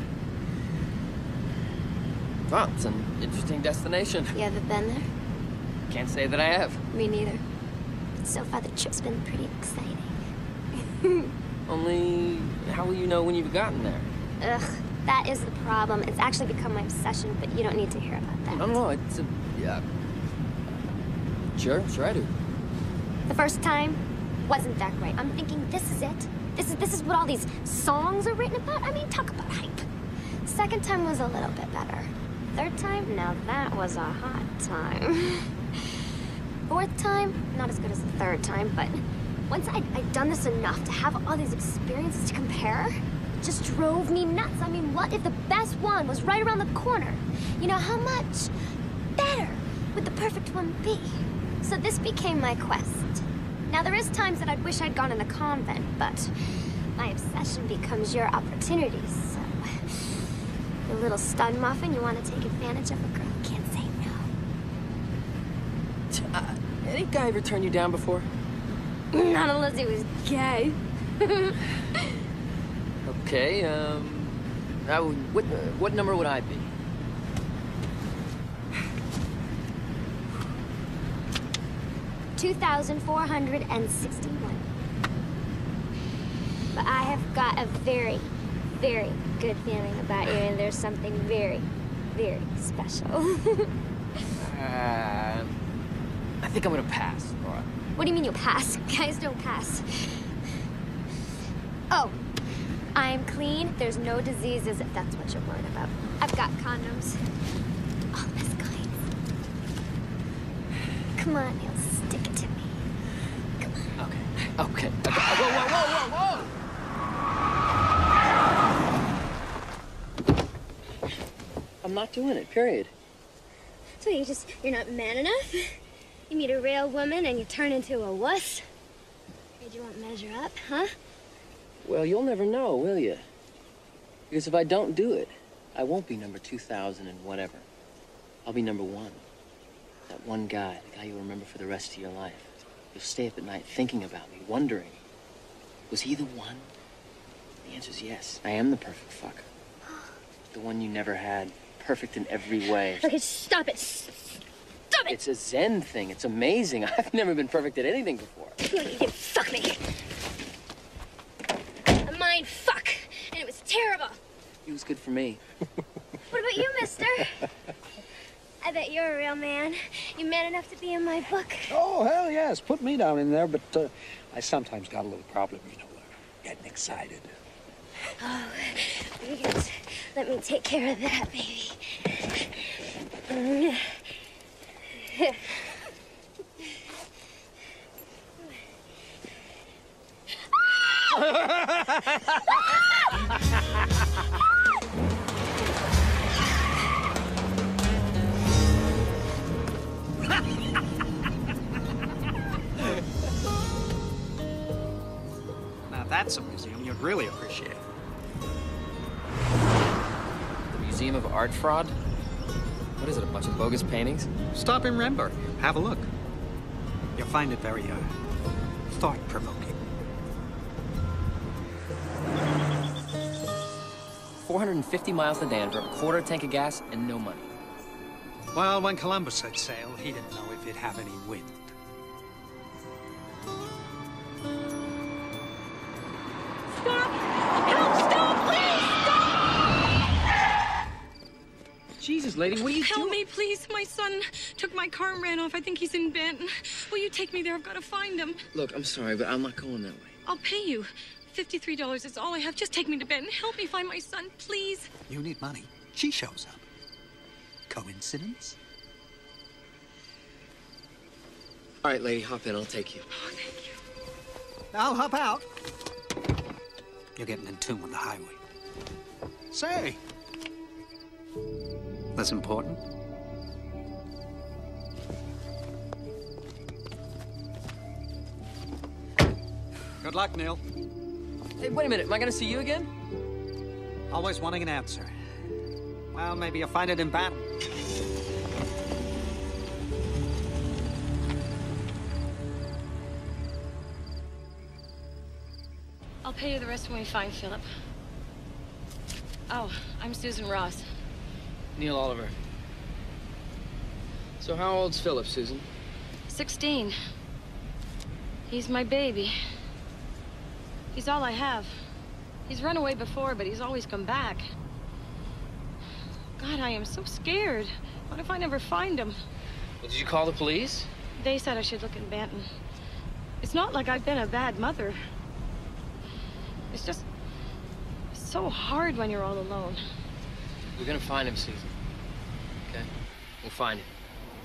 A: Oh, it's an interesting destination.
T: You ever been there?
A: Can't say that I have.
T: Me neither. But so far the trip's been pretty exciting.
A: Only, how will you know when you've gotten there?
T: Ugh, that is the problem. It's actually become my obsession, but you don't need to hear about that.
A: No, it's a... yeah. Sure I do.
T: The first time wasn't that great. I'm thinking, this is it. This is what all these songs are written about. I mean, talk about hype. Second time was a little bit better. Third time, now that was a hot time. Fourth time, not as good as the third time, but once I'd done this enough to have all these experiences to compare, it just drove me nuts. I mean, what if the best one was right around the corner? You know, how much better would the perfect one be? So this became my quest. Now, there is times that I'd wish I'd gone in a convent, but my obsession becomes your opportunity, so... You little stud muffin, you want to take advantage of a girl, can't say no.
A: Any guy ever turned you down before?
T: Not unless he was gay.
A: Okay, what number would I be?
T: 2,461. But I have got a very, very good feeling about you, and there's something very, very special.
A: I think I'm gonna pass, Laura.
T: What do you mean you'll pass? Guys don't pass. Oh, I'm clean. There's no diseases, if that's what you're worried about. I've got condoms. All this kind. Come on, Neil, stick it to me. Come on.
A: Okay. Whoa! I'm not doing it, period.
T: So you're not man enough? You meet a real woman and you turn into a wuss? Afraid you won't measure up, huh?
A: Well, you'll never know, will you? Because if I don't do it, I won't be number 2,000 and whatever. I'll be number 1. That one guy, the guy you'll remember for the rest of your life. You'll stay up at night thinking about me, wondering, was he the one? The answer's yes. I am the perfect fucker. The one you never had. Perfect in every way.
T: Okay, stop it. Stop it!
A: It's a Zen thing. It's amazing. I've never been perfect at anything before.
T: Good, you did fuck me. A mind fuck, and it was terrible.
A: It was good for me.
T: What about you, mister? I bet you're a real man. You man enough to be in my book.
P: Oh, hell yes. Put me down in there, but I sometimes got a little problem, you know, getting excited.
T: Oh, yes. Let me take care of that, baby.
P: Now that's a museum you'd really appreciate.
A: The Museum of Art Fraud? What is it, a bunch of bogus paintings?
P: Stop in Renberg. Have a look. You'll find it very, thought-provoking.
A: 450 miles to Denver, a quarter tank of gas, and no money.
P: Well, when Columbus set sail, he didn't know if it'd have any wind.
A: Jesus, lady, what are you doing?
U: Help me, please. My son took my car and ran off. I think he's in Benton. Will you take me there? I've got to find him.
A: Look, I'm sorry, but I'm not going that way.
U: I'll pay you. $53 is all I have. Just take me to Benton. Help me find my son, please.
P: You need money. She shows up. Coincidence?
A: All right, lady, hop in. I'll take you.
U: Oh, thank you.
P: I'll hop out. You're getting in tune with the highway. Say. That's important. Good luck, Neil.
A: Hey, wait a minute. Am I going to see you again?
P: Always wanting an answer. Well, maybe you'll find it in battle.
U: I'll pay you the rest when we find Philip. Oh, I'm Susan Ross.
A: Neil Oliver. So how old's Philip, Susan?
U: 16. He's my baby. He's all I have. He's run away before, but he's always come back. God, I am so scared. What if I never find him?
A: Well, did you call the police?
U: They said I should look in Benton. It's not like I've been a bad mother. It's just so hard when you're all alone.
A: We're gonna find him, Susan. Okay? We'll find him.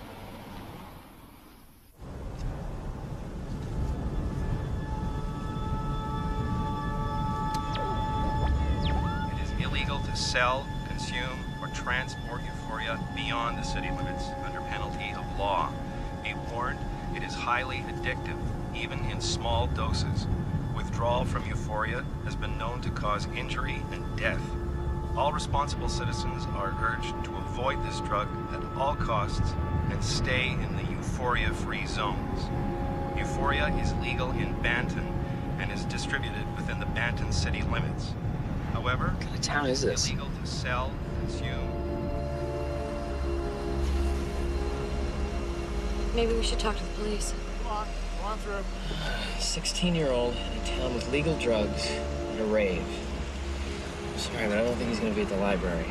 V: It is illegal to sell, consume, or transport euphoria beyond the city limits under penalty of law. Be warned, it is highly addictive, even in small doses. Withdrawal from euphoria has been known to cause injury and death. All responsible citizens are urged to avoid this drug at all costs and stay in the euphoria-free zones. Euphoria is legal in Banton and is distributed within the Banton city limits. However,
A: what kind of town is this?
V: It's illegal to sell, consume.
U: Maybe we should talk to the police.
K: Go on through.
A: 16-year-old in a town with legal drugs and a rave. Sorry, but I don't think he's gonna be at the library.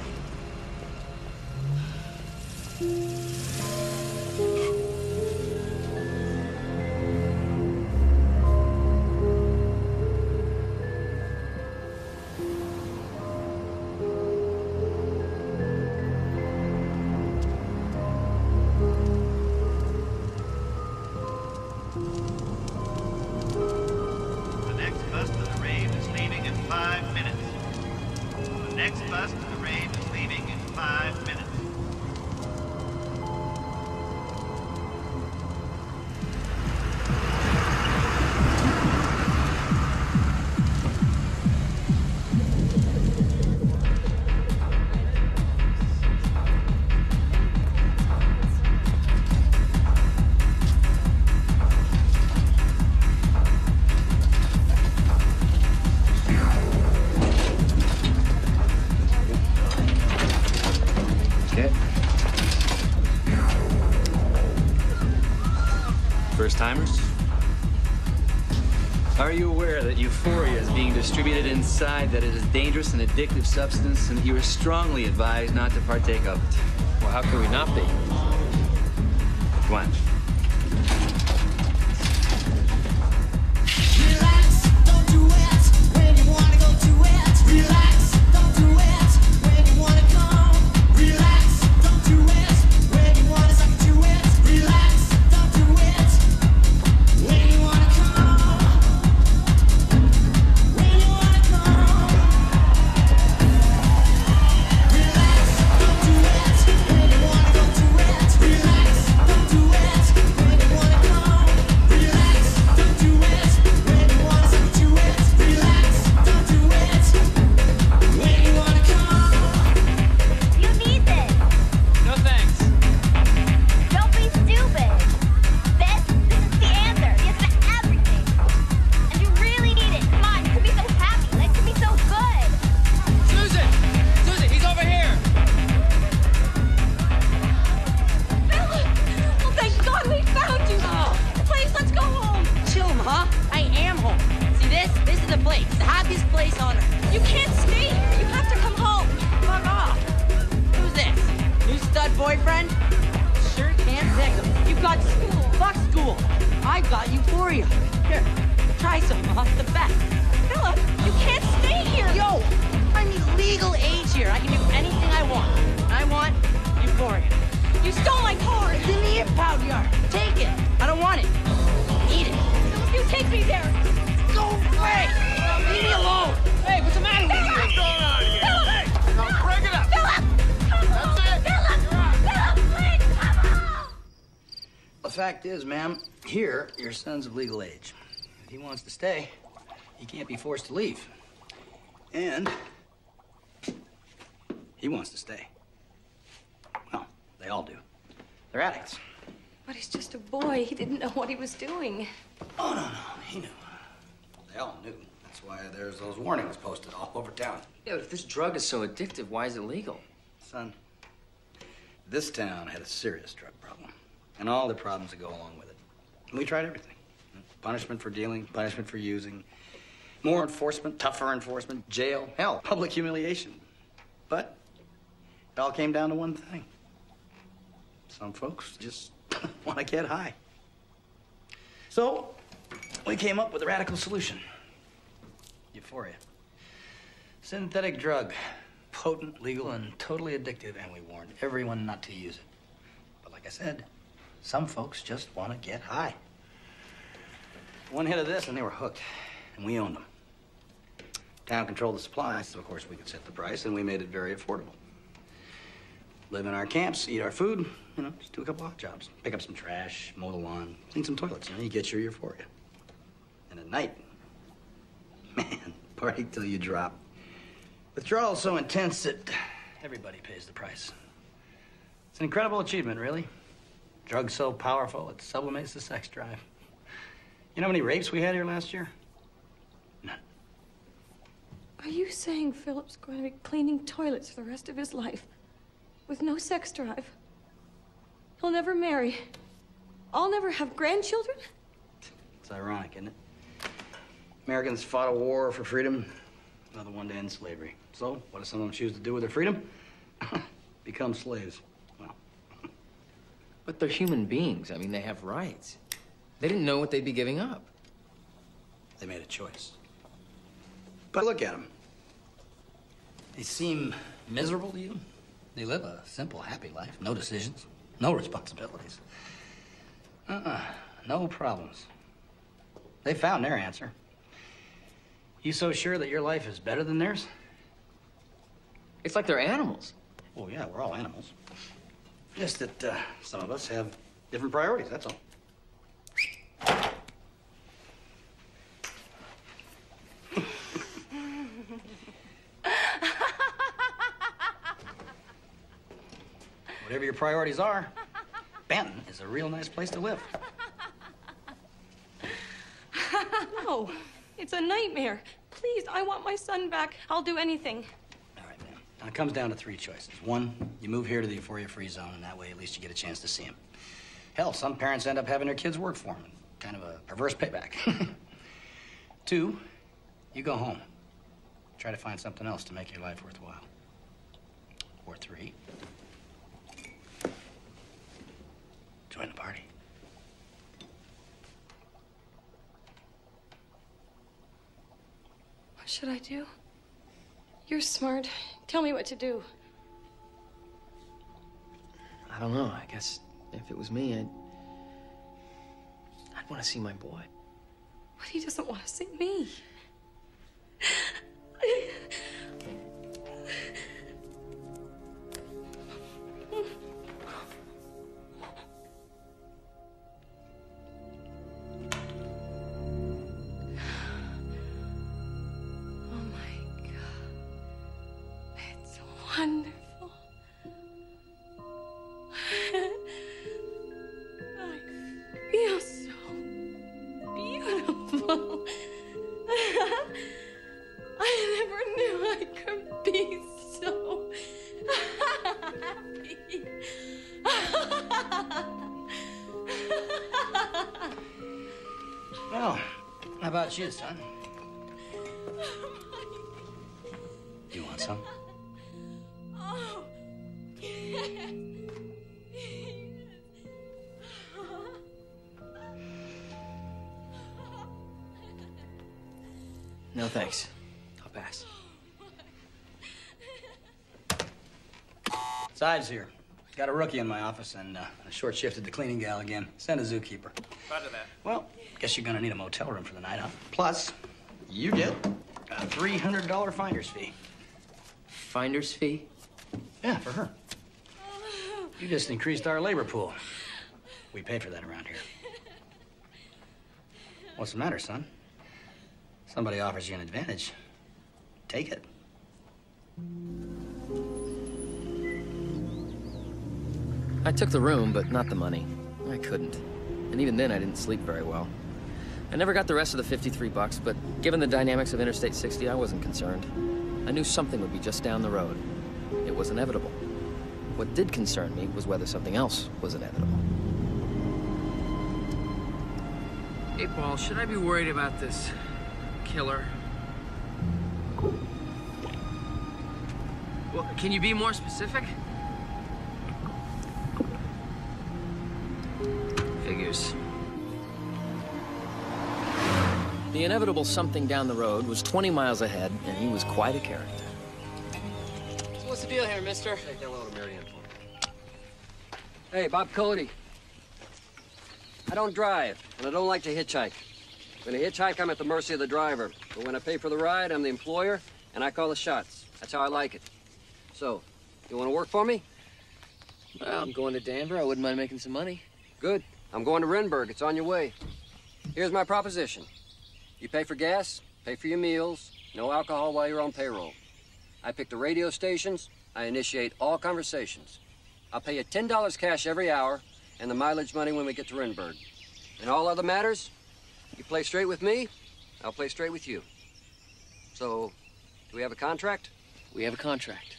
C: The next bus to the rave is leaving in 5 minutes. The next bus to the rave is leaving in 5 minutes.
A: First-timers? Are you aware that euphoria is being distributed inside, that it is a dangerous and addictive substance, and that you are strongly advised not to partake of it? Well, how can we not be? Come on.
F: Boyfriend? Sure can't pick him. You've got school. Fuck school. I've got euphoria. Here, try some, huh? The best. Philip, you can't stay here. Yo, I'm legal age here. I can do anything I want. I want euphoria. You stole my car. It's in the impound yard. Take it. I don't want it. Eat it. You take me there. Go away. Leave me alone. Hey, what's the matter with you?
K: What's going on here? Hey, now break it up.
F: Philip!
K: That's it.
J: The fact is, ma'am, here, your son's of legal age. If he wants to stay, he can't be forced to leave. And he wants to stay. Well, they all do. They're addicts.
U: But he's just a boy. He didn't know what he was doing.
J: Oh, no, he knew. They all knew. That's why there's those warnings posted all over town.
A: Yeah, but if this drug is so addictive, why is it legal?
J: Son, this town had a serious drug problem. And all the problems that go along with it. And we tried everything. Punishment for dealing, punishment for using, more enforcement, tougher enforcement, jail, hell, public humiliation. But it all came down to one thing. Some folks just want to get high. So we came up with a radical solution. Euphoria. Synthetic drug. Potent, legal, and totally addictive, and we warned everyone not to use it. But like I said, some folks just want to get high. One hit of this and they were hooked, and we owned them. Town controlled the supply, so of course we could set the price, and we made it very affordable. Live in our camps, eat our food, you know, just do a couple odd jobs. Pick up some trash, mow the lawn, clean some toilets, you know, you get your euphoria. And at night, man, party till you drop. Withdrawal's so intense that everybody pays the price. It's an incredible achievement, really. Drug's so powerful, it sublimates the sex drive. You know how many rapes we had here last year? None.
U: Are you saying Philip's going to be cleaning toilets for the rest of his life? With no sex drive? He'll never marry? I'll never have grandchildren?
J: It's ironic, isn't it? Americans fought a war for freedom, another one to end slavery. So, what do some of them choose to do with their freedom? Become slaves. Well.
A: But they're human beings. I mean, they have rights. They didn't know what they'd be giving up.
J: They made a choice. But look at them. They seem miserable to you. They live a simple, happy life. No decisions, no responsibilities. No problems. They found their answer. You so sure that your life is better than theirs?
A: It's like they're animals.
J: Well, yeah, we're all animals. Just that some of us have different priorities, that's all. Whatever your priorities are, Banton is a real nice place to live.
U: No, it's a nightmare. Please, I want my son back. I'll do anything.
J: Now, it comes down to three choices. One, you move here to the euphoria-free zone, and that way at least you get a chance to see him. Hell, some parents end up having their kids work for them. Kind of a perverse payback. Two, you go home. Try to find something else to make your life worthwhile. Or three, join the party.
U: What should I do? You're smart. Tell me what to do.
A: I don't know. I guess if it was me, I'd want to see my boy.
U: But he doesn't want to see me. Wonderful. I feel so beautiful. I never knew I could be so happy.
J: Well, how about you, son? You want some?
U: Oh.
A: No, thanks. I'll pass.
J: Sides here. Got a rookie in my office and a short shift at the cleaning gal again. Send a zookeeper.
V: Roger that.
J: Well, guess you're gonna need a motel room for the night, huh? Plus, you get a $300 finder's fee.
A: Finder's fee?
J: Yeah, for her. You just increased our labor pool. We pay for that around here. What's the matter, son? Somebody offers you an advantage. Take it.
A: I took the room, but not the money. I couldn't. And even then, I didn't sleep very well. I never got the rest of the 53 bucks, but given the dynamics of Interstate 60, I wasn't concerned. I knew something would be just down the road. It was inevitable. What did concern me was whether something else was inevitable. Hey, Paul, should I be worried about this killer? Well, can you be more specific? Figures. The inevitable something down the road was 20 miles ahead, and he was quite a character.
H: So what's the deal here, mister?
L: Take that little Marianne for me.
H: Hey, Bob Cody. I don't drive, and I don't like to hitchhike. When I hitchhike, I'm at the mercy of the driver. But when I pay for the ride, I'm the employer, and I call the shots. That's how I like it. So, you want to work for me?
A: Well, I'm going to Denver. I wouldn't mind making some money.
H: Good. I'm going to Renberg. It's on your way. Here's my proposition. You pay for gas, pay for your meals, no alcohol while you're on payroll. I pick the radio stations, I initiate all conversations. I'll pay you $10 cash every hour, and the mileage money when we get to Renberg. And all other matters, you play straight with me, I'll play straight with you. So, do we have a contract?
A: We have a contract.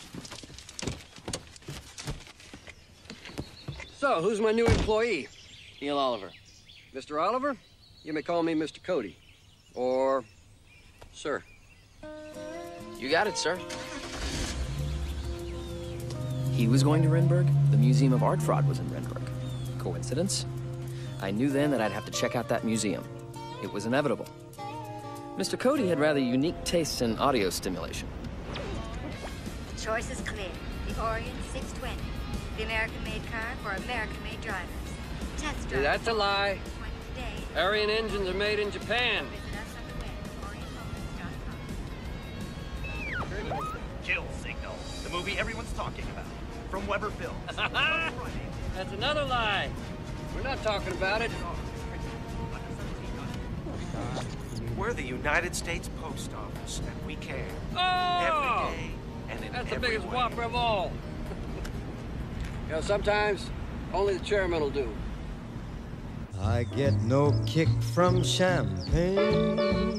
H: So, who's my new employee?
A: Neil Oliver.
H: Mr. Oliver, you may call me Mr. Cody. Or, sir.
A: You got it, sir. He was going to Renberg. The Museum of Art Fraud was in Renberg. Coincidence? I knew then that I'd have to check out that museum. It was inevitable. Mr. Cody had rather unique tastes in audio stimulation.
G: The choice is clear. The Orient 620. The American-made car for American-made drivers. Test drive.
H: That's a lie.
G: Today.
H: Arian engines are made in Japan.
C: Kill Signal, the movie everyone's talking about. From Weber Films.
H: That's another lie. We're not talking about it.
C: We're the United States Post Office, and we care.
H: Oh!
C: Every day and in
H: That's the
C: every
H: biggest
C: way.
H: whopper of all. You know, sometimes only the chairman will do.
M: I get no kick from champagne.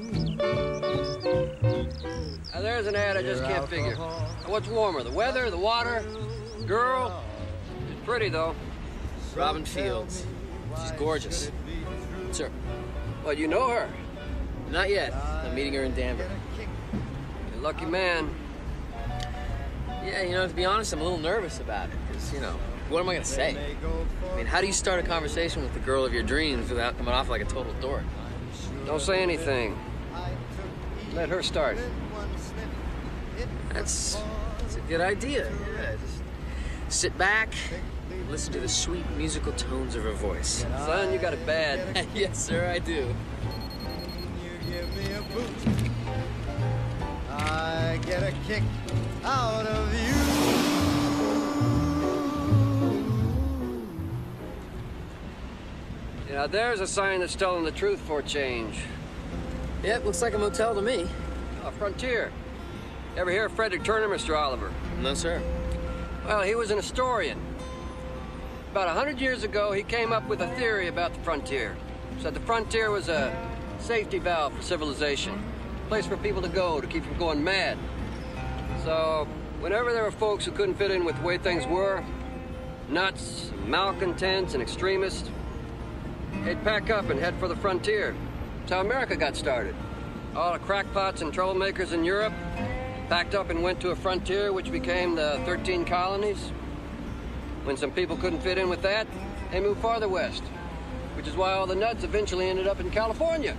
H: Now, there's an ad I just can't figure. What's warmer, the weather, the water, the girl? She's pretty, though.
A: Robin Fields. She's gorgeous. Sir.
H: Well, you know her.
A: Not yet. I'm meeting her in Danvers.
H: You're a lucky man.
A: Yeah, you know, to be honest, I'm a little nervous about it. Because, you know, what am I going to say? I mean, how do you start a conversation with the girl of your dreams without coming off like a total dork?
H: Don't say anything. Let her start.
A: That's a good idea. Yeah, just sit back, listen to the sweet musical tones of her voice.
H: Son, you got it bad.
A: Yes, sir, I do.
M: I get a kick out of you.
H: Yeah, there's a sign that's telling the truth for a change.
A: Yep, looks like a motel to me.
H: A Frontier. Ever hear of Frederick Turner, Mr. Oliver?
A: No, sir.
H: Well, he was an historian. About 100 years ago, he came up with a theory about the frontier. Said the frontier was a safety valve for civilization. A place for people to go to keep from going mad. So, whenever there were folks who couldn't fit in with the way things were, nuts, malcontents, and extremists, they'd pack up and head for the frontier. That's how America got started. All the crackpots and troublemakers in Europe packed up and went to a frontier which became the 13 colonies. When some people couldn't fit in with that, they moved farther west, which is why all the nuts eventually ended up in California.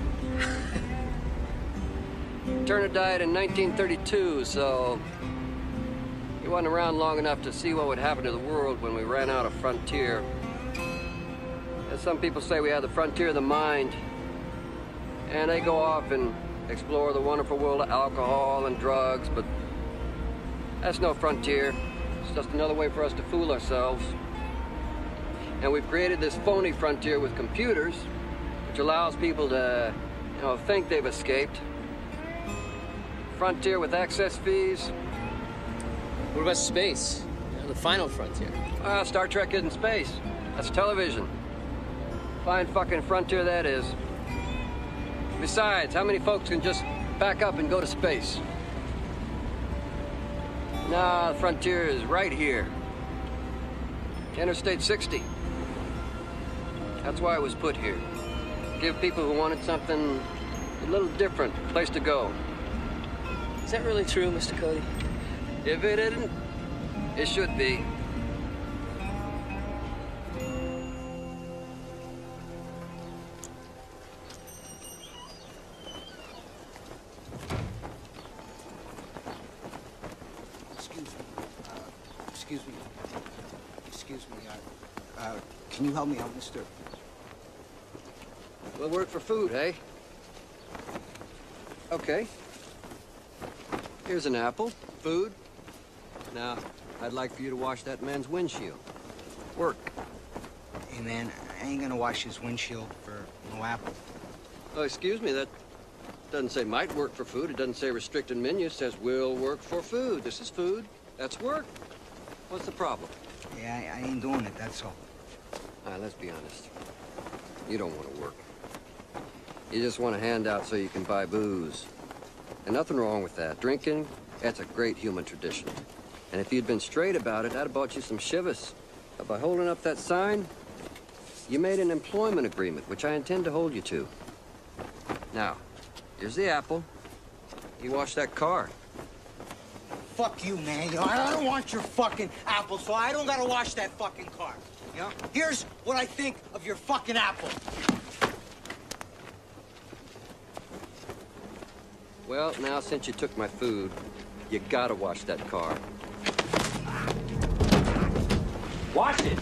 H: Turner died in 1932, so he wasn't around long enough to see what would happen to the world when we ran out of frontier. As some people say, we have the frontier of the mind, and they go off and explore the wonderful world of alcohol and drugs, but that's no frontier. It's just another way for us to fool ourselves. And we've created this phony frontier with computers, which allows people to, you know, think they've escaped. Frontier with access fees.
A: What about space? You know, the final frontier.
H: Star Trek isn't space. That's television. Fine fucking frontier that is. Besides, how many folks can just pack up and go to space? Nah, the frontier is right here. Interstate 60. That's why it was put here. Give people who wanted something a little different a place to go.
A: Is that really true, Mr. Cody?
H: If it isn't, it should be.
S: Excuse me. Can you help me out, mister?
H: We'll work for food, eh? Okay. Here's an apple. Food. Now, I'd like for you to wash that man's windshield. Work.
S: Hey, man, I ain't gonna wash his windshield for no apple.
H: Oh, excuse me, that doesn't say might work for food. It doesn't say restricted menu. It says will work for food. This is food. That's work. What's the problem?
S: Yeah, I ain't doing it, that's all.
H: All right, let's be honest. You don't want to work. You just want a handout so you can buy booze. And nothing wrong with that. Drinking, that's a great human tradition. And if you'd been straight about it, I'd have bought you some Chivas. But by holding up that sign, You made an employment agreement, which I intend to hold you to. Now, here's the apple. You wash that car.
M: Fuck you, man. You know, I don't want your fucking apple, so I don't gotta wash that fucking car. You know? Here's what I think of your fucking apple.
H: Well, now, since you took my food, you gotta wash that car.
R: Wash it.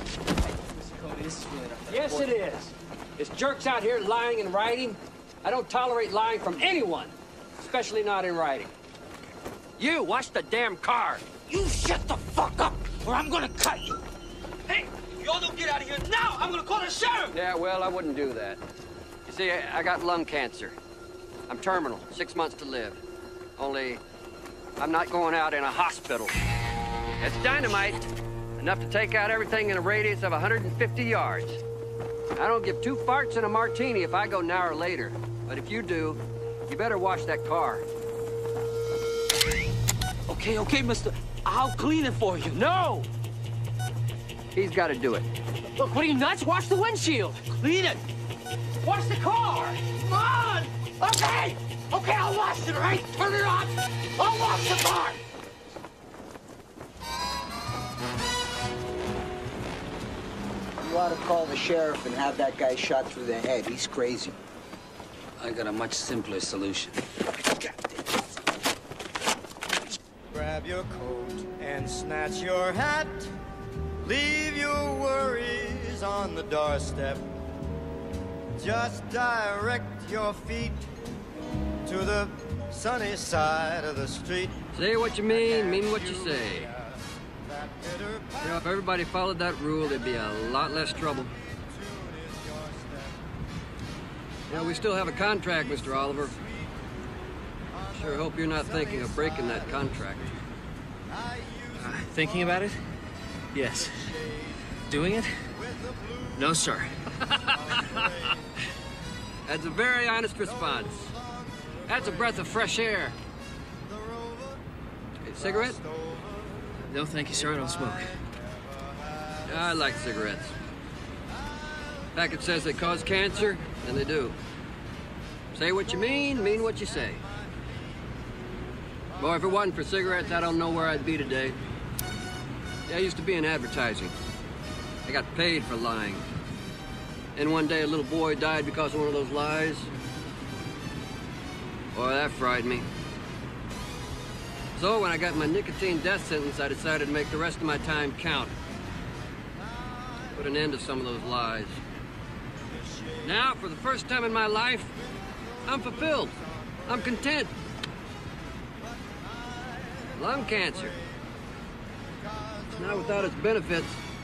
R: Yes, it is. There's jerks out here lying in writing. I don't tolerate lying from anyone, especially not in writing. You, wash the damn car.
M: You shut the fuck up, or I'm gonna cut you.
R: Hey, y'all don't get out of here now. I'm gonna call the sheriff.
H: Yeah, well, I wouldn't do that. You see, I got lung cancer. I'm terminal, 6 months to live. Only, I'm not going out in a hospital. It's dynamite, enough to take out everything in a radius of 150 yards. I don't give 2 farts and a martini if I go now or later. But if you do, you better wash that car.
R: Okay, mister. I'll clean it for you. No!
H: He's got to do it.
R: Look, what are you, nuts? Wash the windshield. Clean it. Wash the car. Come on!
M: Okay, I'll wash it, all right? Turn it on. I'll wash the car. You ought to call the sheriff and have that guy shot through the head. He's crazy.
S: I got a much simpler solution.
M: Grab your coat and snatch your hat. Leave your worries on the doorstep. Just direct your feet to the sunny side of the street.
H: Say what you mean what you say. You know, if everybody followed that rule, there'd be a lot less trouble. You know, we still have a contract, Mr. Oliver. Sure hope you're not thinking of breaking that contract.
A: Thinking about it? Yes. Doing it? No, sir.
H: That's a very honest response. That's a breath of fresh air. A cigarette?
A: No, thank you, sir. I don't smoke.
H: I like cigarettes. Package says they cause cancer, and they do. Say what you mean what you say. Boy, if it wasn't for cigarettes, I don't know where I'd be today. Yeah, I used to be in advertising. I got paid for lying. And one day a little boy died because of one of those lies. Boy, that fried me. So when I got my nicotine death sentence, I decided to make the rest of my time count. Put an end to some of those lies. Now, for the first time in my life, I'm fulfilled. I'm content. Lung cancer. It's not without its benefits.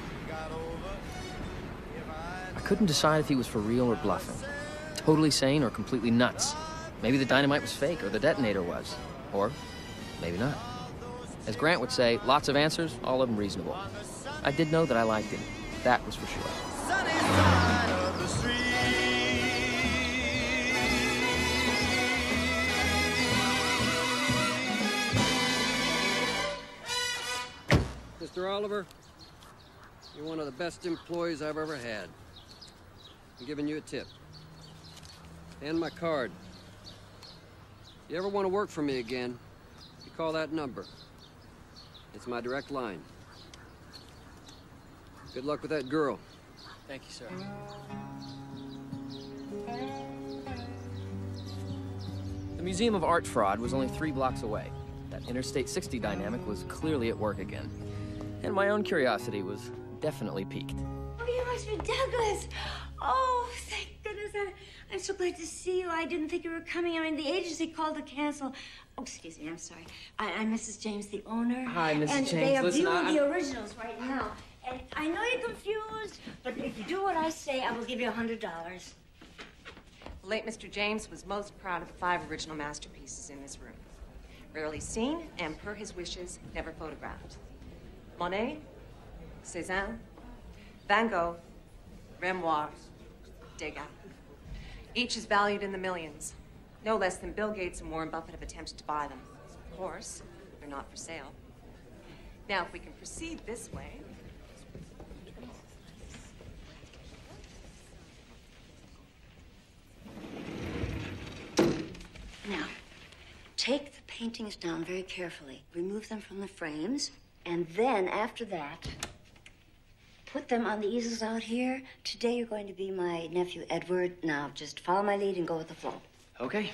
A: I couldn't decide if he was for real or bluffing. Totally sane or completely nuts. Maybe the dynamite was fake, or the detonator was. Or maybe not. As Grant would say, lots of answers, all of them reasonable. I did know that I liked him. That was for sure.
M: Sunny side of the street.
H: Mr. Oliver, you're one of the best employees I've ever had. I'm giving you a tip. And my card. If you ever want to work for me again, you call that number. It's my direct line. Good luck with that girl.
A: Thank you, sir. The Museum of Art Fraud was only 3 blocks away. That Interstate 60 dynamic was clearly at work again. And my own curiosity was definitely piqued.
G: Oh, you must be Douglas. Oh, thank goodness. I'm so glad to see you. I didn't think you were coming. I mean, the agency called to cancel. Oh, excuse me. I'm sorry. I'm Mrs. James, the owner.
A: Hi, Mrs.
G: And
A: James.
G: they are
A: Listen,
G: viewing the originals right now. And I know you're confused, but if you do what I say, I will give you $100.
B: The late Mr. James was most proud of the 5 original masterpieces in this room. Rarely seen, and per his wishes, never photographed. Monet, Cézanne, Van Gogh, Renoir, Degas. Each is valued in the millions. No less than Bill Gates and Warren Buffett have attempted to buy them. Of course, they're not for sale. Now, if we can proceed this way.
G: Now, take the paintings down very carefully. Remove them from the frames. And then, after that, put them on the easels out here. Today, you're going to be my nephew, Edward. Now, just follow my lead and go with the flow.
A: Okay.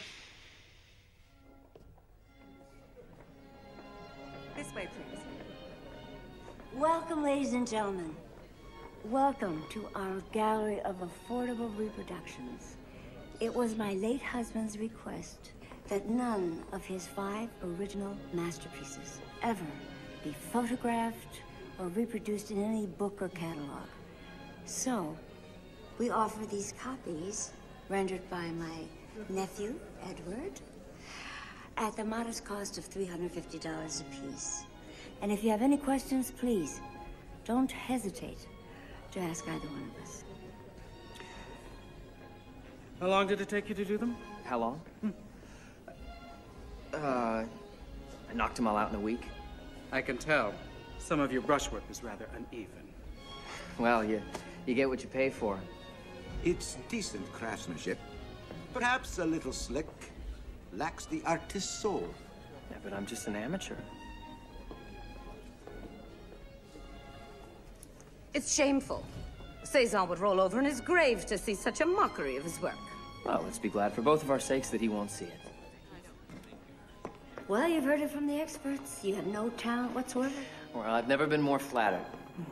G: This way, please. Welcome, ladies and gentlemen. Welcome to our gallery of affordable reproductions. It was my late husband's request that none of his 5 original masterpieces ever be photographed or reproduced in any book or catalog. So, we offer these copies, rendered by my nephew, Edward, at the modest cost of $350 apiece. And if you have any questions, please, don't hesitate to ask either one of us.
K: How long did it take you to do them?
A: How long? I knocked them all out in a week.
K: I can tell. Some of your brushwork is rather uneven.
A: Well, you get what you pay for.
I: It's decent craftsmanship. Perhaps a little slick. Lacks the artist's soul.
A: Yeah, but I'm just an amateur.
N: It's shameful. Cezanne would roll over in his grave to see such a mockery of his work.
A: Well, let's be glad for both of our sakes that he won't see it.
G: Well, you've heard it from the experts. You have no talent whatsoever.
A: Well, I've never been more flattered.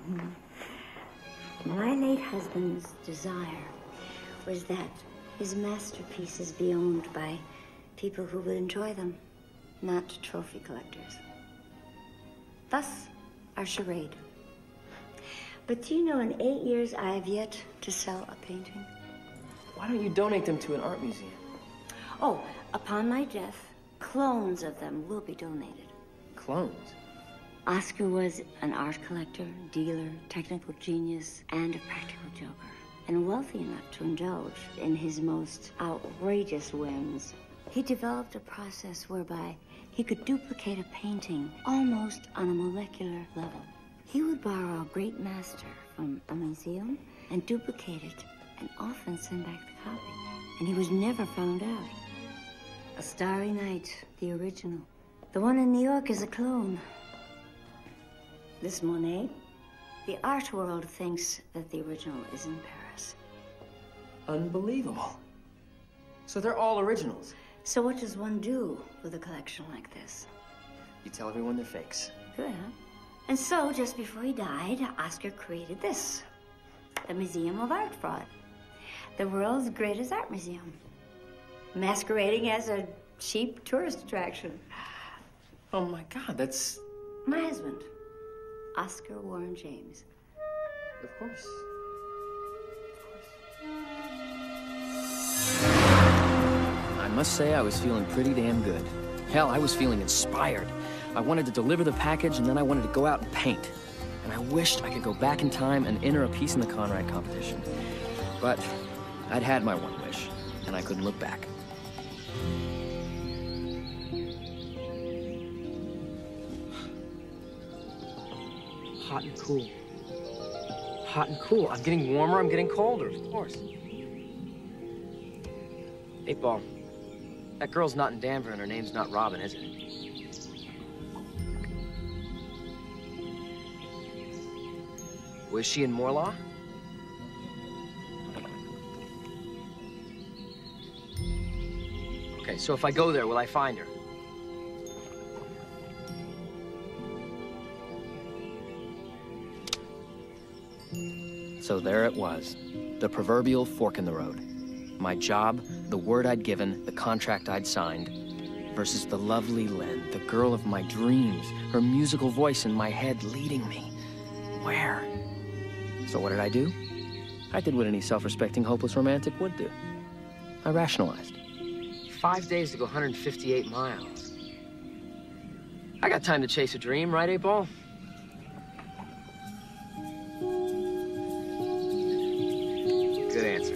G: My late husband's desire was that his masterpieces be owned by people who would enjoy them, not trophy collectors. Thus, our charade. But do you know, in 8 years, I have yet to sell a painting?
A: Why don't you donate them to an art museum?
G: Oh, upon my death, clones of them will be donated.
A: Clones?
G: Oscar was an art collector, dealer, technical genius, and a practical joker, and wealthy enough to indulge in his most outrageous whims. He developed a process whereby he could duplicate a painting almost on a molecular level. He would borrow a great master from a museum and duplicate it, and often send back the copy. And he was never found out. A Starry Night, the original. The one in New York is a clone. This Monet, the art world thinks that the original is in Paris.
A: Unbelievable. So they're all originals.
G: So what does one do with a collection like this?
A: You tell everyone they're fakes.
G: Good, huh? And so, just before he died, Oscar created this. The Museum of Art Fraud. The world's greatest art museum. Masquerading as a cheap tourist attraction.
A: Oh my God, that's...
G: My husband, Oscar Warren James.
A: Of course. I must say I was feeling pretty damn good. Hell, I was feeling inspired. I wanted to deliver the package, and then I wanted to go out and paint. And I wished I could go back in time and enter a piece in the Conrad competition. But I'd had my one wish, and I couldn't look back. Hot and cool. Hot and cool. I'm getting warmer, I'm getting colder, of course. 8-Ball. That girl's not in Denver, and her name's not Robin, is it? Was she in Morlaw? Okay, so if I go there, will I find her? So there it was, the proverbial fork in the road. My job, the word I'd given, the contract I'd signed, versus the lovely Lynn, the girl of my dreams, her musical voice in my head leading me. Where? So what did I do? I did what any self-respecting, hopeless romantic would do. I rationalized. 5 days to go 158 miles. I got time to chase a dream, right, 8-Ball? Good answer.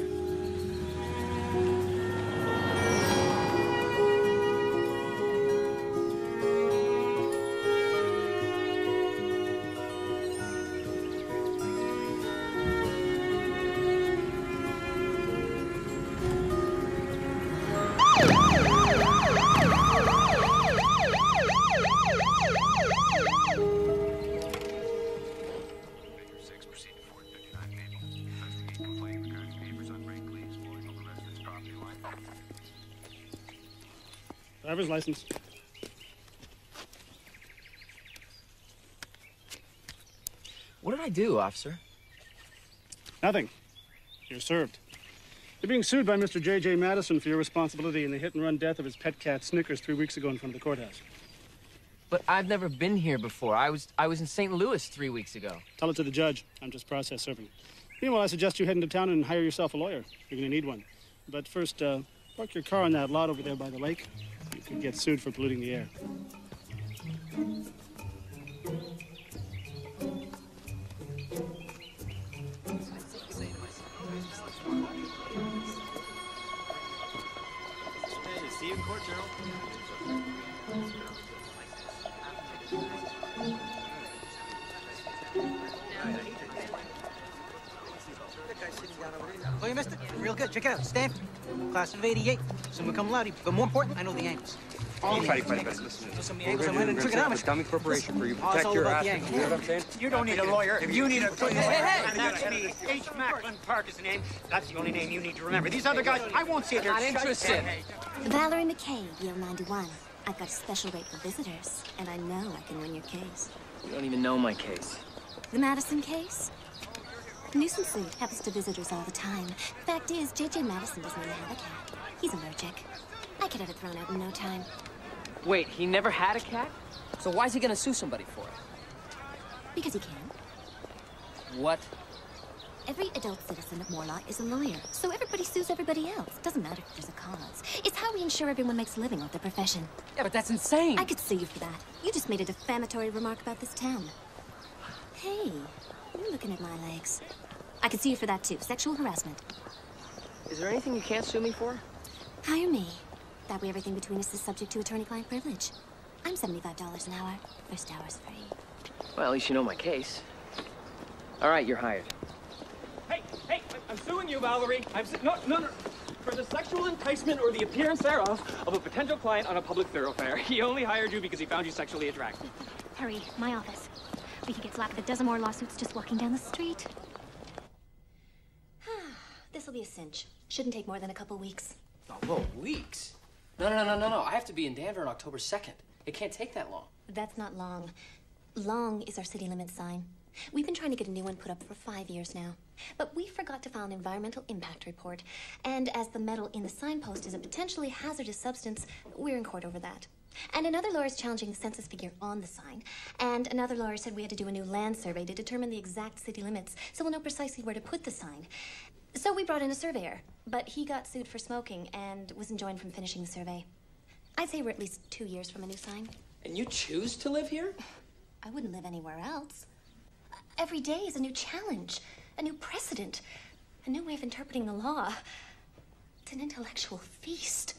O: Driver's license.
A: What did I do, officer?
O: Nothing. You're served. You're being sued by Mr. J.J. Madison for your responsibility in the hit-and-run death of his pet cat, Snickers, 3 weeks ago in front of the courthouse.
A: But I've never been here before. I was in St. Louis 3 weeks ago.
O: Tell it to the judge. I'm just process serving. Meanwhile, I suggest you head into town and hire yourself a lawyer. You're going to need one. But first, park your car on that lot over there by the lake. You could get sued for polluting the air.
Q: See you in court, Gerald.
F: Oh, you missed it. Real good. Check it out. Stanford. Class of 88. Summa cum laude. But more important, I know the angles. All the angles. Listen. Some of the angles I'm in trigonometry.
H: Dummy corporation for you.
F: Oh,
H: Protect your ass.
F: the
H: You know what I'm saying?
Q: You don't need a lawyer. You need a good lawyer.
F: Hey.
Q: And that's me. H. Macklin Park is the name. That's the only name you need to remember. These other guys, I won't see their
F: Not interested.
T: Valerie McKay, Yale 91. I've got a special rate for visitors, and I know I can win your case.
A: You don't even know my case.
T: The Madison case? Nuisance suit happens to visitors all the time. Fact is, J.J. Madison doesn't even have a cat. He's allergic. I could have it thrown out in no time.
A: Wait, he never had a cat? So why is he gonna sue somebody for it?
T: Because he can.
A: What?
T: Every adult citizen of Morlaw is a lawyer, so everybody sues everybody else. Doesn't matter if there's a cause. It's how we ensure everyone makes a living off their profession.
A: Yeah, but that's insane.
T: I could sue you for that. You just made a defamatory remark about this town. Hey, you're looking at my legs. I could sue you for that too. Sexual harassment.
A: Is there anything you can't sue me for?
T: Hire me. That way everything between us is subject to attorney-client privilege. I'm $75 an hour. First hour's free.
A: Well, at least you know my case. All right, you're hired.
W: Hey, I'm suing you, Valerie. No. For the sexual enticement or the appearance thereof of a potential client on a public thoroughfare. He only hired you because he found you sexually attractive.
T: Hurry, my office. We could get slapped with a dozen more lawsuits just walking down the street. This'll be a cinch. Shouldn't take more than a couple weeks.
A: Oh, whoa, weeks? No. I have to be in Danvers on October 2nd. It can't take that long.
T: That's not long. Long is our city limit sign. We've been trying to get a new one put up for 5 years now. But we forgot to file an environmental impact report. And as the metal in the signpost is a potentially hazardous substance, we're in court over that. And another lawyer is challenging the census figure on the sign. And another lawyer said we had to do a new land survey to determine the exact city limits, so we'll know precisely where to put the sign. So we brought in a surveyor, but he got sued for smoking and was enjoined from finishing the survey. I'd say we're at least 2 years from a new sign.
A: And you choose to live here?
T: I wouldn't live anywhere else. Every day is a new challenge, a new precedent, a new way of interpreting the law. It's an intellectual feast.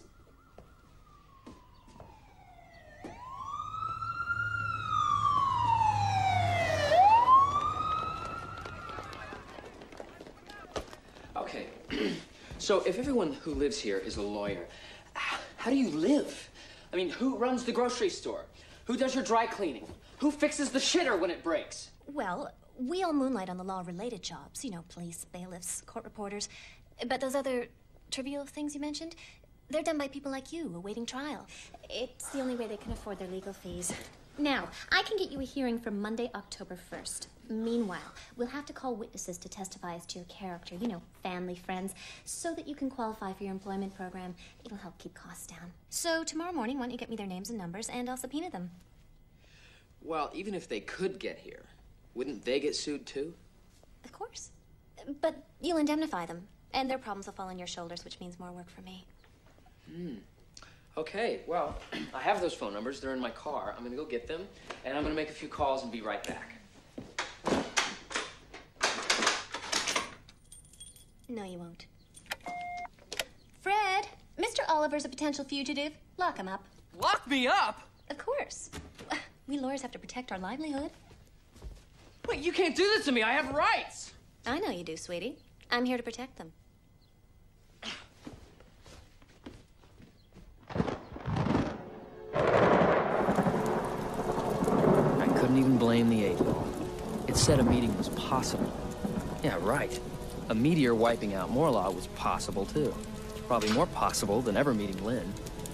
A: Okay, so if everyone who lives here is a lawyer, how do you live? I mean, who runs the grocery store? Who does your dry cleaning? Who fixes the shitter when it breaks?
T: Well, we all moonlight on the law-related jobs. You know, police, bailiffs, court reporters. But those other trivial things you mentioned, they're done by people like you awaiting trial. It's the only way they can afford their legal fees. Now, I can get you a hearing for Monday, October 1st. Meanwhile, we'll have to call witnesses to testify as to your character, you know, family, friends, so that you can qualify for your employment program. It'll help keep costs down. So tomorrow morning, why don't you get me their names and numbers, and I'll subpoena them.
A: Well, even if they could get here, wouldn't they get sued too?
T: Of course. But you'll indemnify them, and their problems will fall on your shoulders, which means more work for me.
A: Okay, well, I have those phone numbers. They're in my car. I'm gonna go get them, and I'm gonna make a few calls and be right back.
T: No, you won't. Fred, Mr. Oliver's a potential fugitive. Lock him up.
A: Lock me up?
T: Of course. We lawyers have to protect our livelihood.
A: Wait, you can't do this to me. I have rights.
T: I know you do, sweetie. I'm here to protect them.
A: I couldn't even blame the 8-ball. It said a meeting was possible. Yeah, right. A meteor wiping out Morlaw was possible, too. Probably more possible than ever meeting Lynn.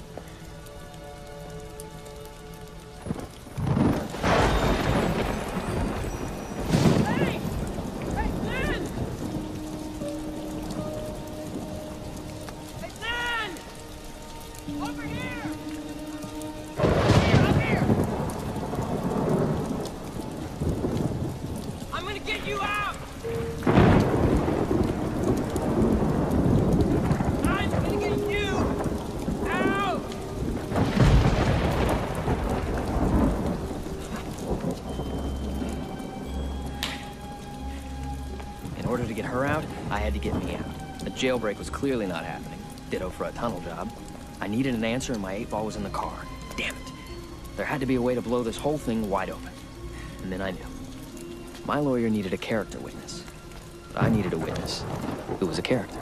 A: Jailbreak was clearly not happening. Ditto for a tunnel job. I needed an answer and my 8-ball was in the car. Damn it. There had to be a way to blow this whole thing wide open. And then I knew. My lawyer needed a character witness. But I needed a witness who was a character.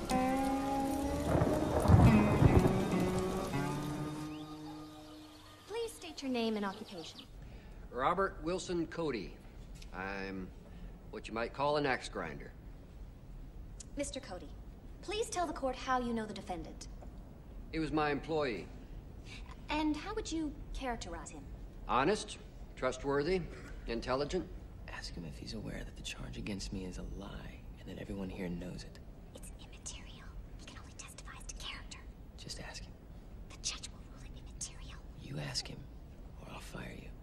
T: Please state your name and occupation.
H: Robert Wilson Cody. I'm what you might call an axe grinder.
T: Mr. Cody, please tell the court how you know the defendant.
H: He was my employee.
T: And how would you characterize him?
H: Honest, trustworthy, intelligent.
A: Ask him if he's aware that the charge against me is a lie, and that everyone here knows it.
T: It's immaterial. He can only testify as to character.
A: Just ask him.
T: The judge will rule it immaterial.
A: You ask him, or I'll fire you.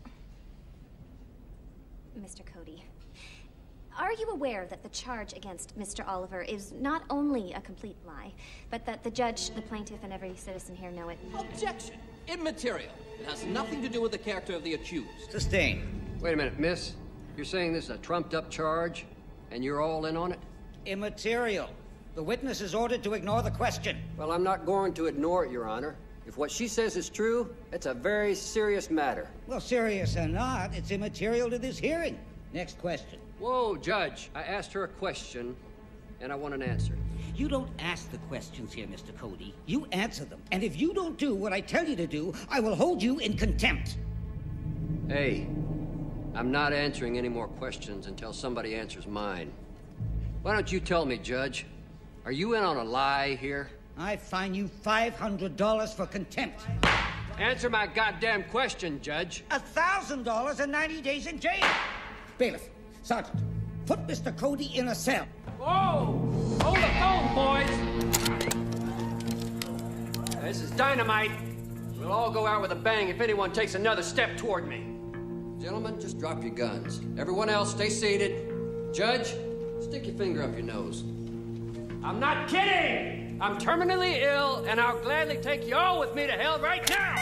T: Mr. Cody, are you aware that the charge against Mr. Oliver is not only a complete lie, but that the judge, the plaintiff, and every citizen here know it?
D: Objection! Immaterial. It has nothing to do with the character of the accused.
H: Sustained. Wait a minute, miss. You're saying this is a trumped-up charge, and you're all in on it?
E: Immaterial. The witness is ordered to ignore the question.
H: Well, I'm not going to ignore it, Your Honor. If what she says is true, it's a very serious matter.
E: Well, serious or not, it's immaterial to this hearing. Next question.
H: Whoa, Judge. I asked her a question, and I want an answer.
E: You don't ask the questions here, Mr. Cody. You answer them. And if you don't do what I tell you to do, I will hold you in contempt.
H: Hey, I'm not answering any more questions until somebody answers mine. Why don't you tell me, Judge? Are you in on a lie here?
E: I fine you $500 for contempt.
H: Answer my goddamn question, Judge.
E: $1,000 and 90 days in jail. Bailiff, Sergeant, put Mr. Cody in a cell.
R: Whoa! Hold the phone, boys! This is dynamite. We'll all go out with a bang if anyone takes another step toward me.
H: Gentlemen, just drop your guns. Everyone else, stay seated. Judge, stick your finger up your nose.
R: I'm not kidding! I'm terminally ill, and I'll gladly take you all with me to hell right now!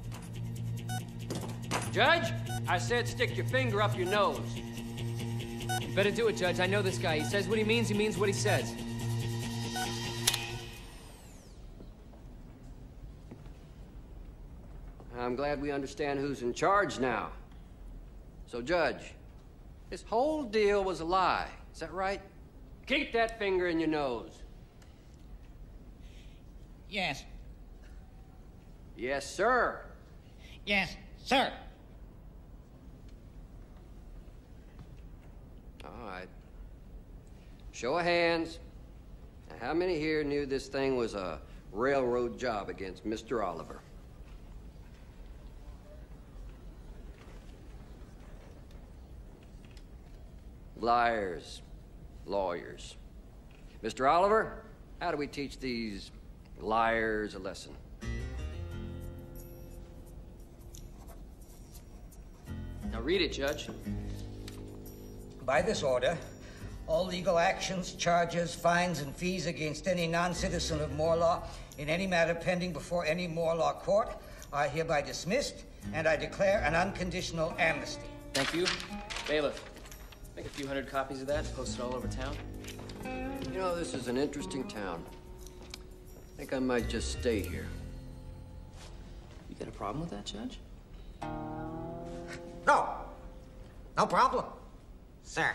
R: Judge, I said stick your finger up your nose.
A: You better do it, Judge. I know this guy. He says what he means what he says.
H: I'm glad we understand who's in charge now. So, Judge, this whole deal was a lie. Is that right? Keep that finger in your nose.
E: Yes.
H: Yes, sir.
E: Yes, sir.
H: All right. Show of hands. Now, how many here knew this thing was a railroad job against Mr. Oliver? Liars, lawyers. Mr. Oliver, how do we teach these liars a lesson?
A: Now read it, Judge.
E: By this order, all legal actions, charges, fines, and fees against any non-citizen of Moorlaw in any matter pending before any Moorlaw court are hereby dismissed, and I declare an unconditional amnesty.
A: Thank you. Bailiff, make a few hundred copies of that and post it all over town.
H: You know, this is an interesting town. I think I might just stay here.
A: You got a problem with that, Judge?
E: No. No problem, sir.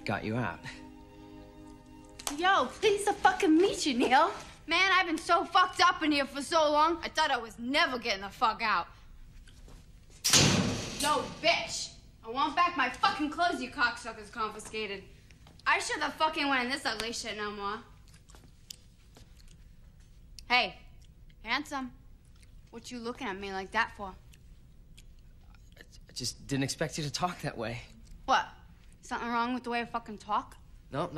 A: got you out.
P: Yo, pleased to fucking meet you, Neil. Man, I've been so fucked up in here for so long, I thought I was never getting the fuck out. Yo, bitch! I want back my fucking clothes you cocksuckers confiscated. I should have fucking went in this ugly shit no more. Hey, handsome. What you looking at me like that for?
A: I just didn't expect you to talk that way.
P: What? Something wrong with the way I fucking talk?
A: No.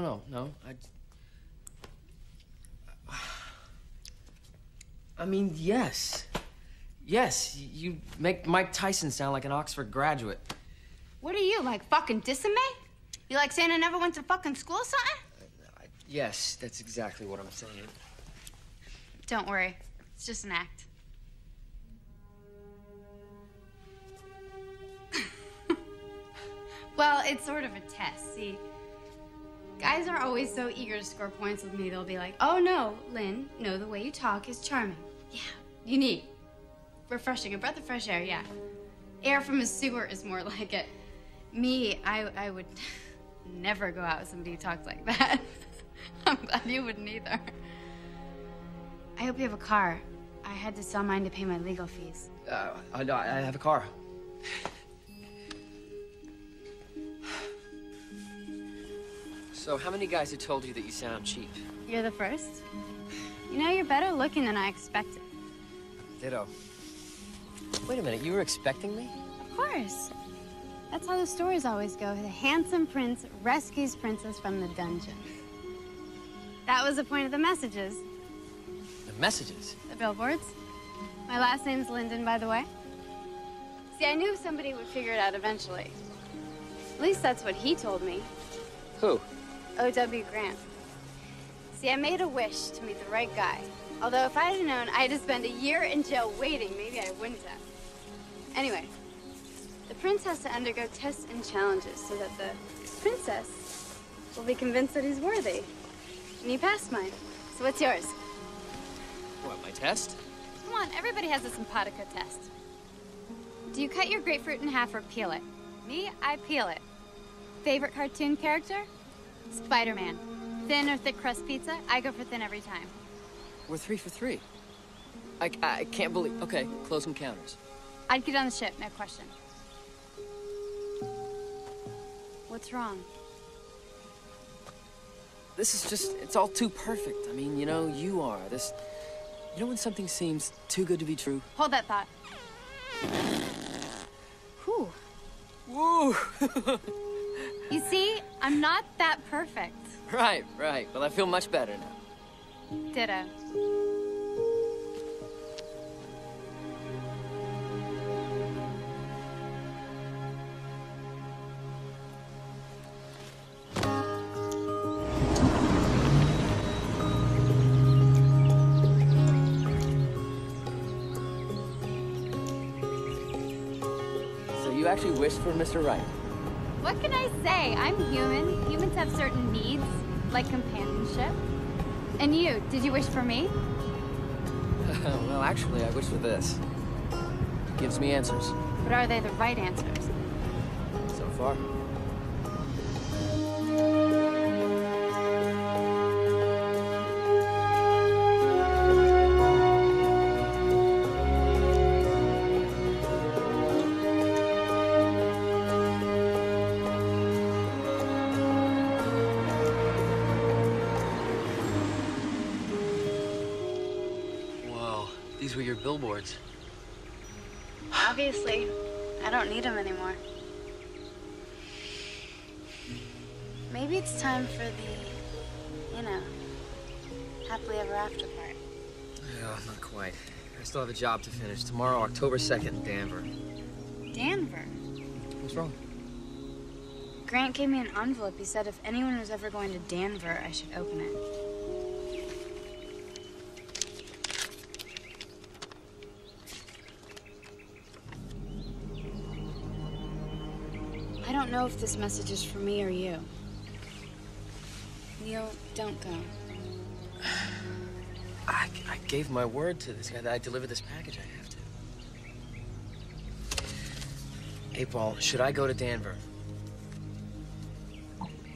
A: I mean, yes. Yes, you make Mike Tyson sound like an Oxford graduate.
P: What are you, like fucking dissing me? You like saying I never went to fucking school or something?
A: Yes, that's exactly what I'm saying.
P: Don't worry. It's just an act. Well, it's sort of a test. See, guys are always so eager to score points with me. They'll be like, oh no, Lynn, no, the way you talk is charming. Yeah, unique. Refreshing, a breath of fresh air, yeah. Air from a sewer is more like it. Me, I would never go out with somebody who talks like that. I'm glad you wouldn't either. I hope you have a car. I had to sell mine to pay my legal fees.
A: I have a car. So how many guys have told you that you sound cheap?
P: You're the first. You know, you're better looking than I expected.
A: Ditto. Wait a minute, you were expecting me?
P: Of course. That's how the stories always go. The handsome prince rescues princess from the dungeon. That was the point of the messages.
A: The messages?
P: The billboards. My last name's Linden, by the way. See, I knew somebody would figure it out eventually. At least that's what he told me.
A: Who?
P: O.W. Grant. See, I made a wish to meet the right guy. Although if I had known I had to spend a year in jail waiting, maybe I wouldn't have. Anyway, the prince has to undergo tests and challenges so that the princess will be convinced that he's worthy. And he passed mine. So what's yours?
A: What, my test?
P: Come on, everybody has a simpatico test. Do you cut your grapefruit in half or peel it? Me, I peel it. Favorite cartoon character? Spider-Man. Thin or thick crust pizza? I go for thin every time.
A: We're 3 for 3. I can't believe... Okay, close encounters.
P: I'd get on the ship, no question. What's wrong?
A: This is just... It's all too perfect. I mean, you know, you are. This... You know when something seems too good to be true?
P: Hold that thought. Whew.
A: Woo!
P: You see, I'm not that perfect.
A: Right. Well, I feel much better now.
P: Ditto.
A: So you actually wished for Mr. Right?
P: What can I say? I'm human. Humans have certain needs, like companionship. And you, did you wish for me?
A: Well, actually, I wish for this. It gives me answers.
P: But are they the right answers?
A: So far. These were your billboards.
P: Obviously, I don't need them anymore. Maybe it's time for the, you know, happily ever after part.
A: Oh, not quite. I still have a job to finish. Tomorrow, October 2nd, Danver.
P: Danver?
A: What's wrong?
P: Grant gave me an envelope. He said if anyone was ever going to Danver, I should open it. I don't know if this message is for me or you. Neil, don't go.
A: I gave my word to this guy that I'd deliver this package. I have to. Hey, Paul, should I go to Danver?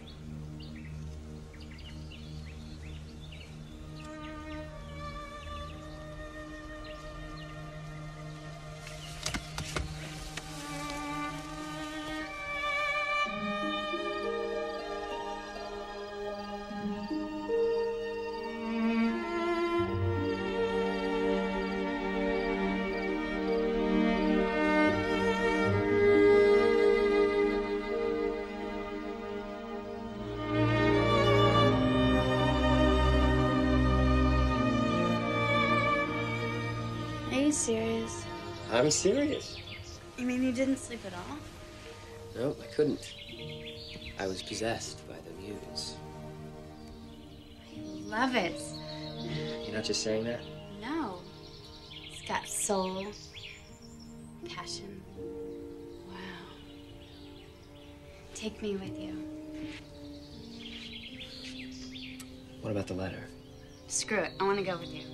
P: Are you serious?
A: I'm serious.
P: You mean you didn't sleep at all?
A: No, I couldn't. I was possessed by the muse.
P: I love it.
A: You're not just saying that?
P: No. It's got soul, passion. Wow. Take me with you.
A: What about the letter?
P: Screw it. I want to go with you.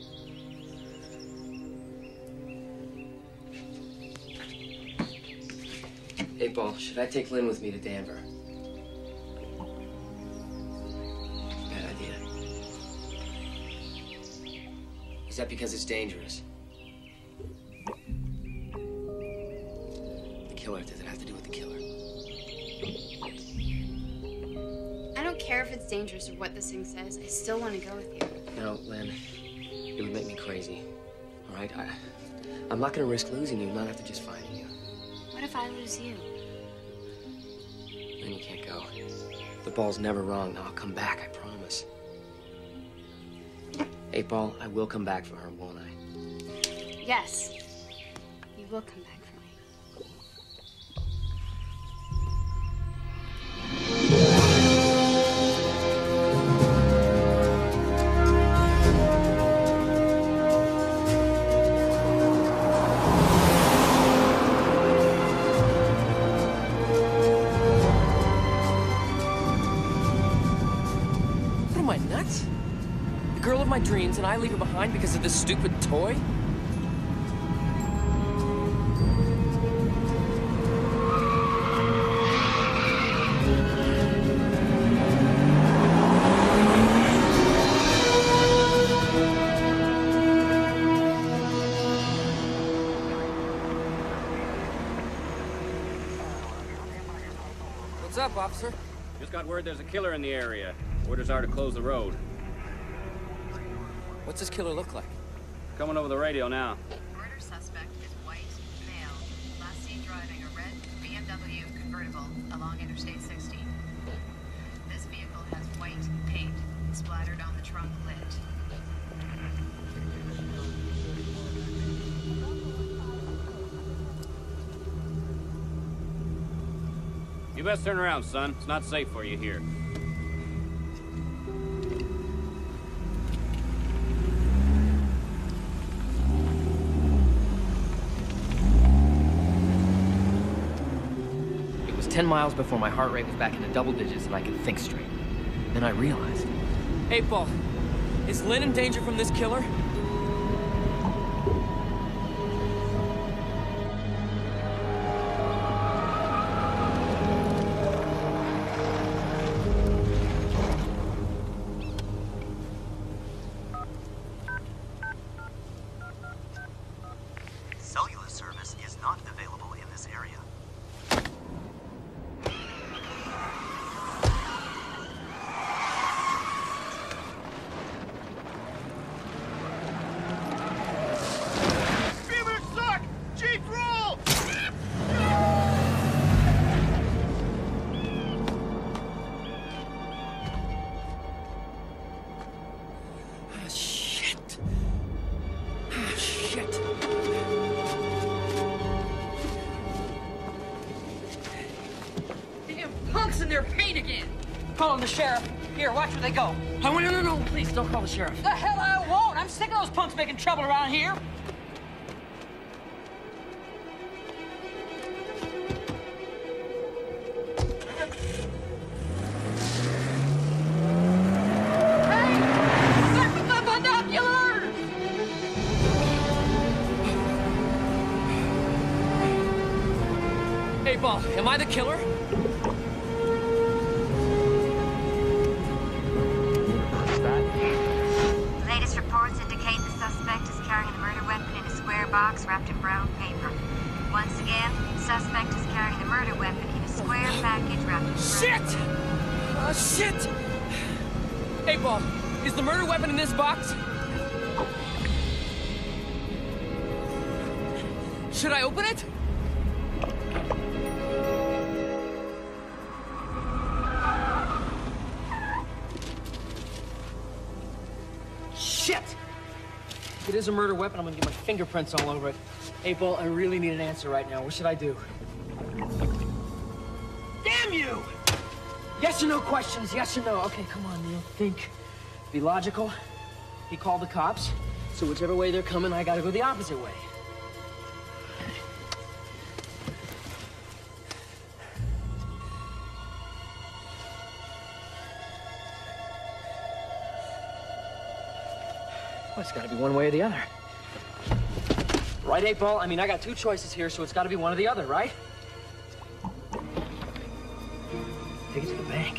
A: Hey, Paul, should I take Lynn with me to Denver? Bad idea. Is that because it's dangerous? The killer, does it have to do with the killer?
P: I don't care if it's dangerous or what this thing says. I still want to go with you.
A: No, Lynn, it would make me crazy. All right? I'm not going to risk losing you, not after just finding you.
P: What if I lose you?
A: Then you can't go. The ball's never wrong. Now I'll come back, I promise. 8-Ball, I will come back for her, won't I?
P: Yes. You will come back for me.
A: What am I, nuts? The girl of my dreams, and I leave her behind because of this stupid toy? What's up, officer?
R: Just got word there's a killer in the area. Orders are to close the road.
A: What's this killer look like?
R: Coming over the radio now.
J: Murder suspect is white, male. Last seen driving a red BMW convertible along Interstate 16. This vehicle has white paint splattered on the trunk lid.
R: You best turn around, son. It's not safe for you here.
A: It was 10 miles before my heart rate was back into double digits and I could think straight. Then I realized. 8-Ball, is Lynn in danger from this killer?
U: Cellular service is not available in this area.
K: Feelers suck! Chief, roll!
A: Ah, shit. Ah, shit.
F: Damn punks in their paint again. Calling the sheriff. Here, watch where they go.
A: Oh, no, please don't call the sheriff.
F: The hell I won't. I'm sick of those punks making trouble around here. Hey! Back with the binoculars!
A: Hey, Ball, am I the killer?
J: Latest reports indicate the suspect is carrying the murder weapon in a square box wrapped in brown paper. Once again, suspect is carrying the murder weapon in a square package wrapped in
A: Shit! Shit! Hey, Ball, is the murder weapon in this box? Should I open it? Shit! If it is a murder weapon, I'm gonna get my fingerprints all over it. 8-Ball, I really need an answer right now. What should I do? Damn you! Yes or no questions, yes or no. Okay, come on, Neil. Think. Be logical. He called the cops. So whichever way they're coming, I gotta go the opposite way. Well, it's gotta be one way or the other. Right, 8-Ball? I mean, I got two choices here, so it's gotta be one or the other, right? Take it to the bank.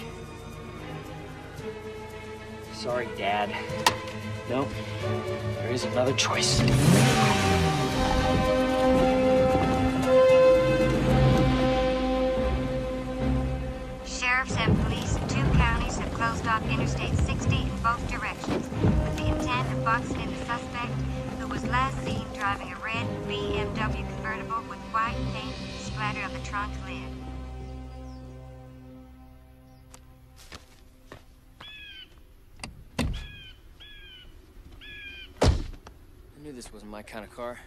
A: Sorry, Dad. No, there is another choice.
C: Sheriffs and police in 2 counties have closed off Interstate 60 in both directions with the intent of boxing in the suspect who was last seen driving a red BMW convertible with white paint splattered on the trunk lid.
A: I knew this wasn't my kind of car.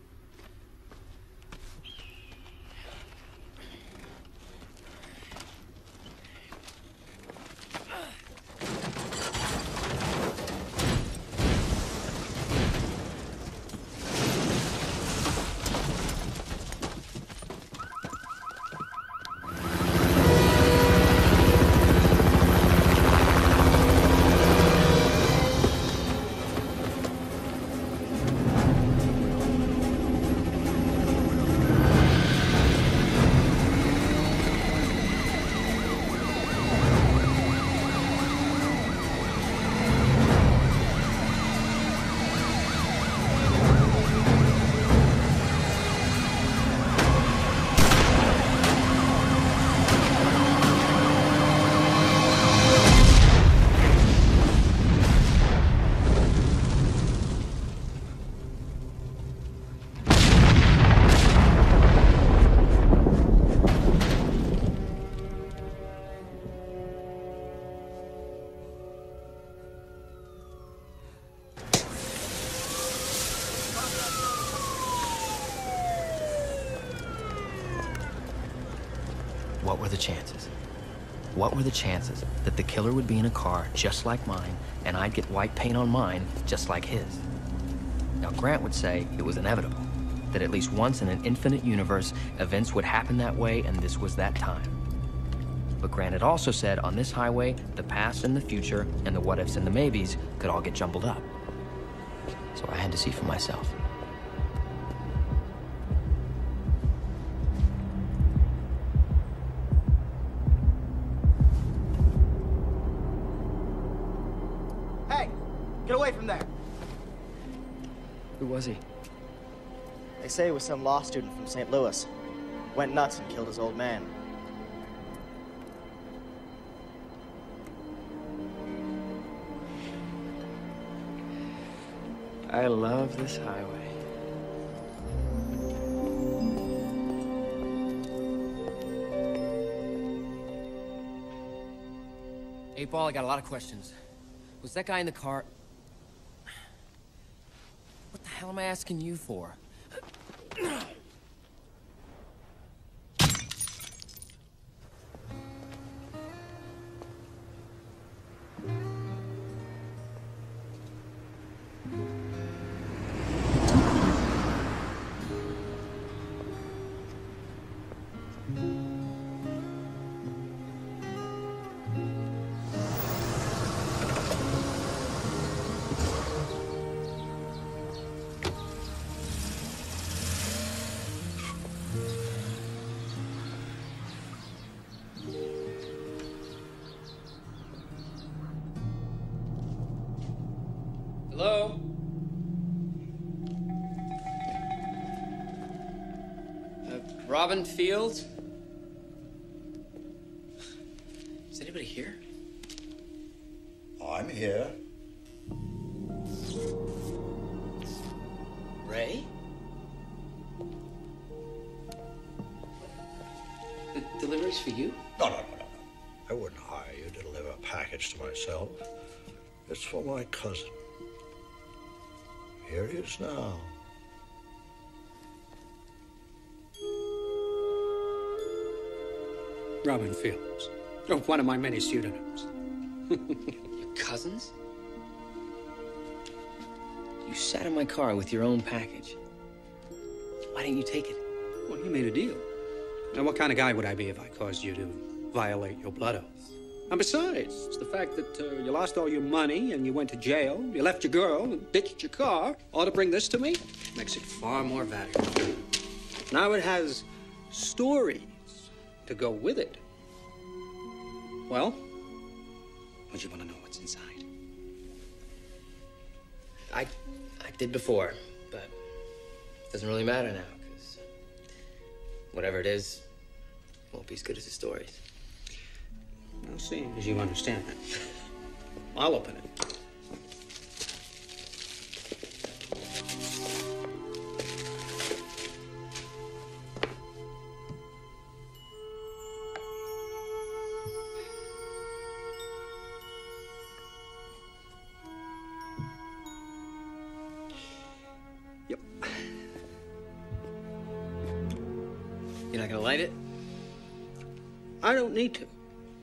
A: What were the chances? What were the chances that the killer would be in a car just like mine, and I'd get white paint on mine just like his? Now, Grant would say it was inevitable, that at least once in an infinite universe, events would happen that way, and this was that time. But Grant had also said on this highway, the past and the future, and the what-ifs and the maybes could all get jumbled up. So I had to see for myself.
L: Get away from there.
A: Who was he?
L: They say he was some law student from St. Louis. Went nuts and killed his old man.
A: I love this highway. Hey, Paul, I got a lot of questions. Was that guy in the car? What the hell am I asking you for? Hello? Robin Fields? Is anybody here?
V: I'm here.
A: Ray? The delivery's for you?
V: No. I wouldn't hire you to deliver a package to myself. It's for my cousin. Here he is now.
B: Robin Fields. Oh, one of my many pseudonyms.
A: Your cousins? You sat in my car with your own package. Why didn't you take it?
B: Well, you made a deal. Now, what kind of guy would I be if I caused you to violate your blood oath? And besides, it's the fact that you lost all your money and you went to jail, you left your girl and ditched your car, all to bring this to me, makes it far more valuable. Now it has stories to go with it. Well, would you want to know what's inside?
A: I did before, but it doesn't really matter now, because whatever it is, it won't be as good as the stories.
B: Well, seeing as you understand it, I'll open it.
A: You're not gonna light it?
B: I don't need to.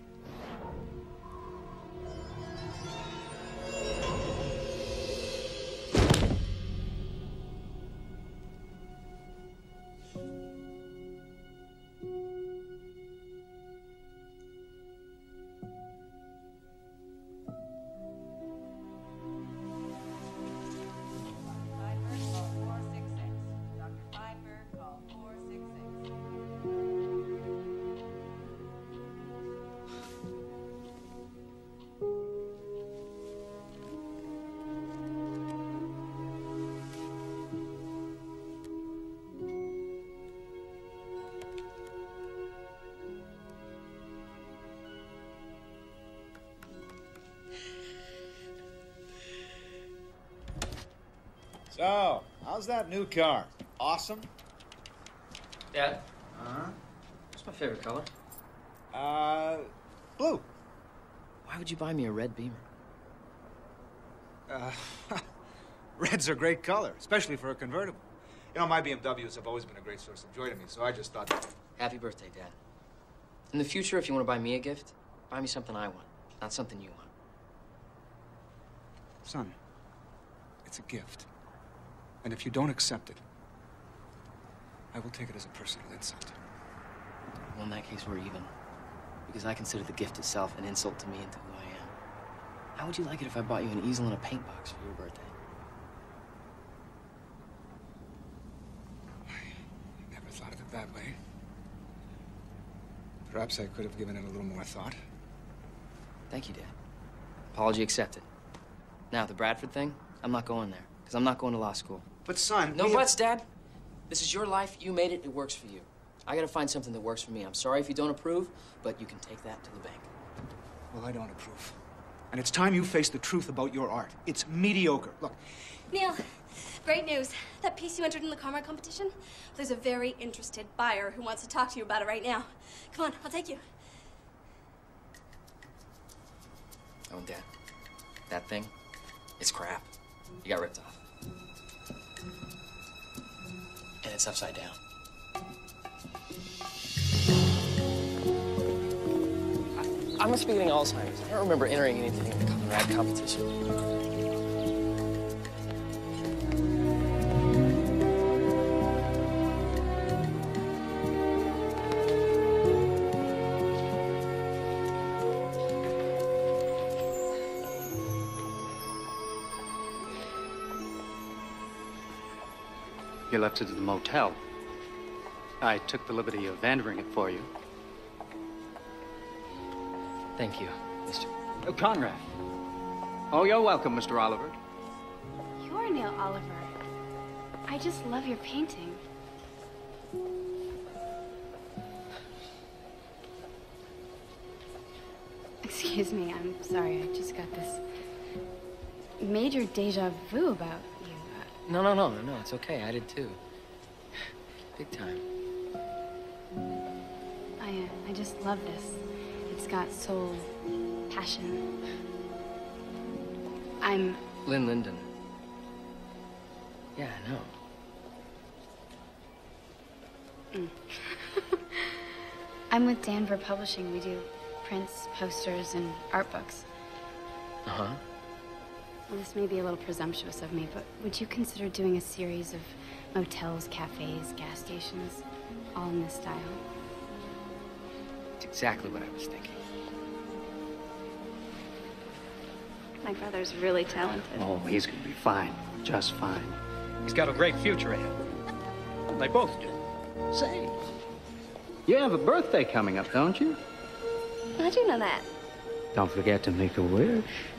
K: So, how's that new car? Awesome?
A: Dad? What's my favorite color?
K: Blue.
A: Why would you buy me a red Beamer?
K: Red's a great color, especially for a convertible. You know, my BMWs have always been a great source of joy to me, so I just thought...
A: Happy birthday, Dad. In the future, if you want to buy me a gift, buy me something I want, not something you want.
K: Son, it's a gift. And if you don't accept it, I will take it as a personal insult.
A: Well, in that case, we're even. Because I consider the gift itself an insult to me and to who I am. How would you like it if I bought you an easel and a paint box for your birthday?
K: I never thought of it that way. Perhaps I could have given it a little more thought.
A: Thank you, Dad. Apology accepted. Now, the Bradford thing, I'm not going there. Because I'm not going to law school.
K: But, son,
A: no buts, Dad. This is your life. You made it. It works for you. I gotta find something that works for me. I'm sorry if you don't approve, but you can take that to the bank.
K: Well, I don't approve. And it's time you face the truth about your art. It's mediocre. Look.
M: Neil, great news. That piece you entered in the Karma competition, there's a very interested buyer who wants to talk to you about it right now. Come on, I'll take you.
A: Oh, Dad, that thing, it's crap. You got ripped off. And it's upside down. I must be getting Alzheimer's. I don't remember entering anything in the Conrad competition.
B: You left it at the motel. I took the liberty of entering it for you.
A: Thank you, Mr.
B: Oh, Conrad. Oh, you're welcome, Mr. Oliver.
P: You're Neil Oliver. I just love your painting. Excuse me, I'm sorry. I just got this major deja vu about you.
A: No, it's okay. I did too. Big time.
P: I just love this. It's got soul, passion. I'm...
A: Lynn Linden.
P: I'm with Danver Publishing. We do prints, posters, and art books.
A: Uh-huh.
P: Well, this may be a little presumptuous of me, but would you consider doing a series of motels, cafes, gas stations, all in this style?
A: It's exactly what I was thinking.
M: My brother's really talented.
I: Oh, he's gonna be fine. Just fine.
B: He's got a great future ahead. They both do.
I: Say, you have a birthday coming up, don't you?
M: How'd you know that?
I: Don't forget to make a wish.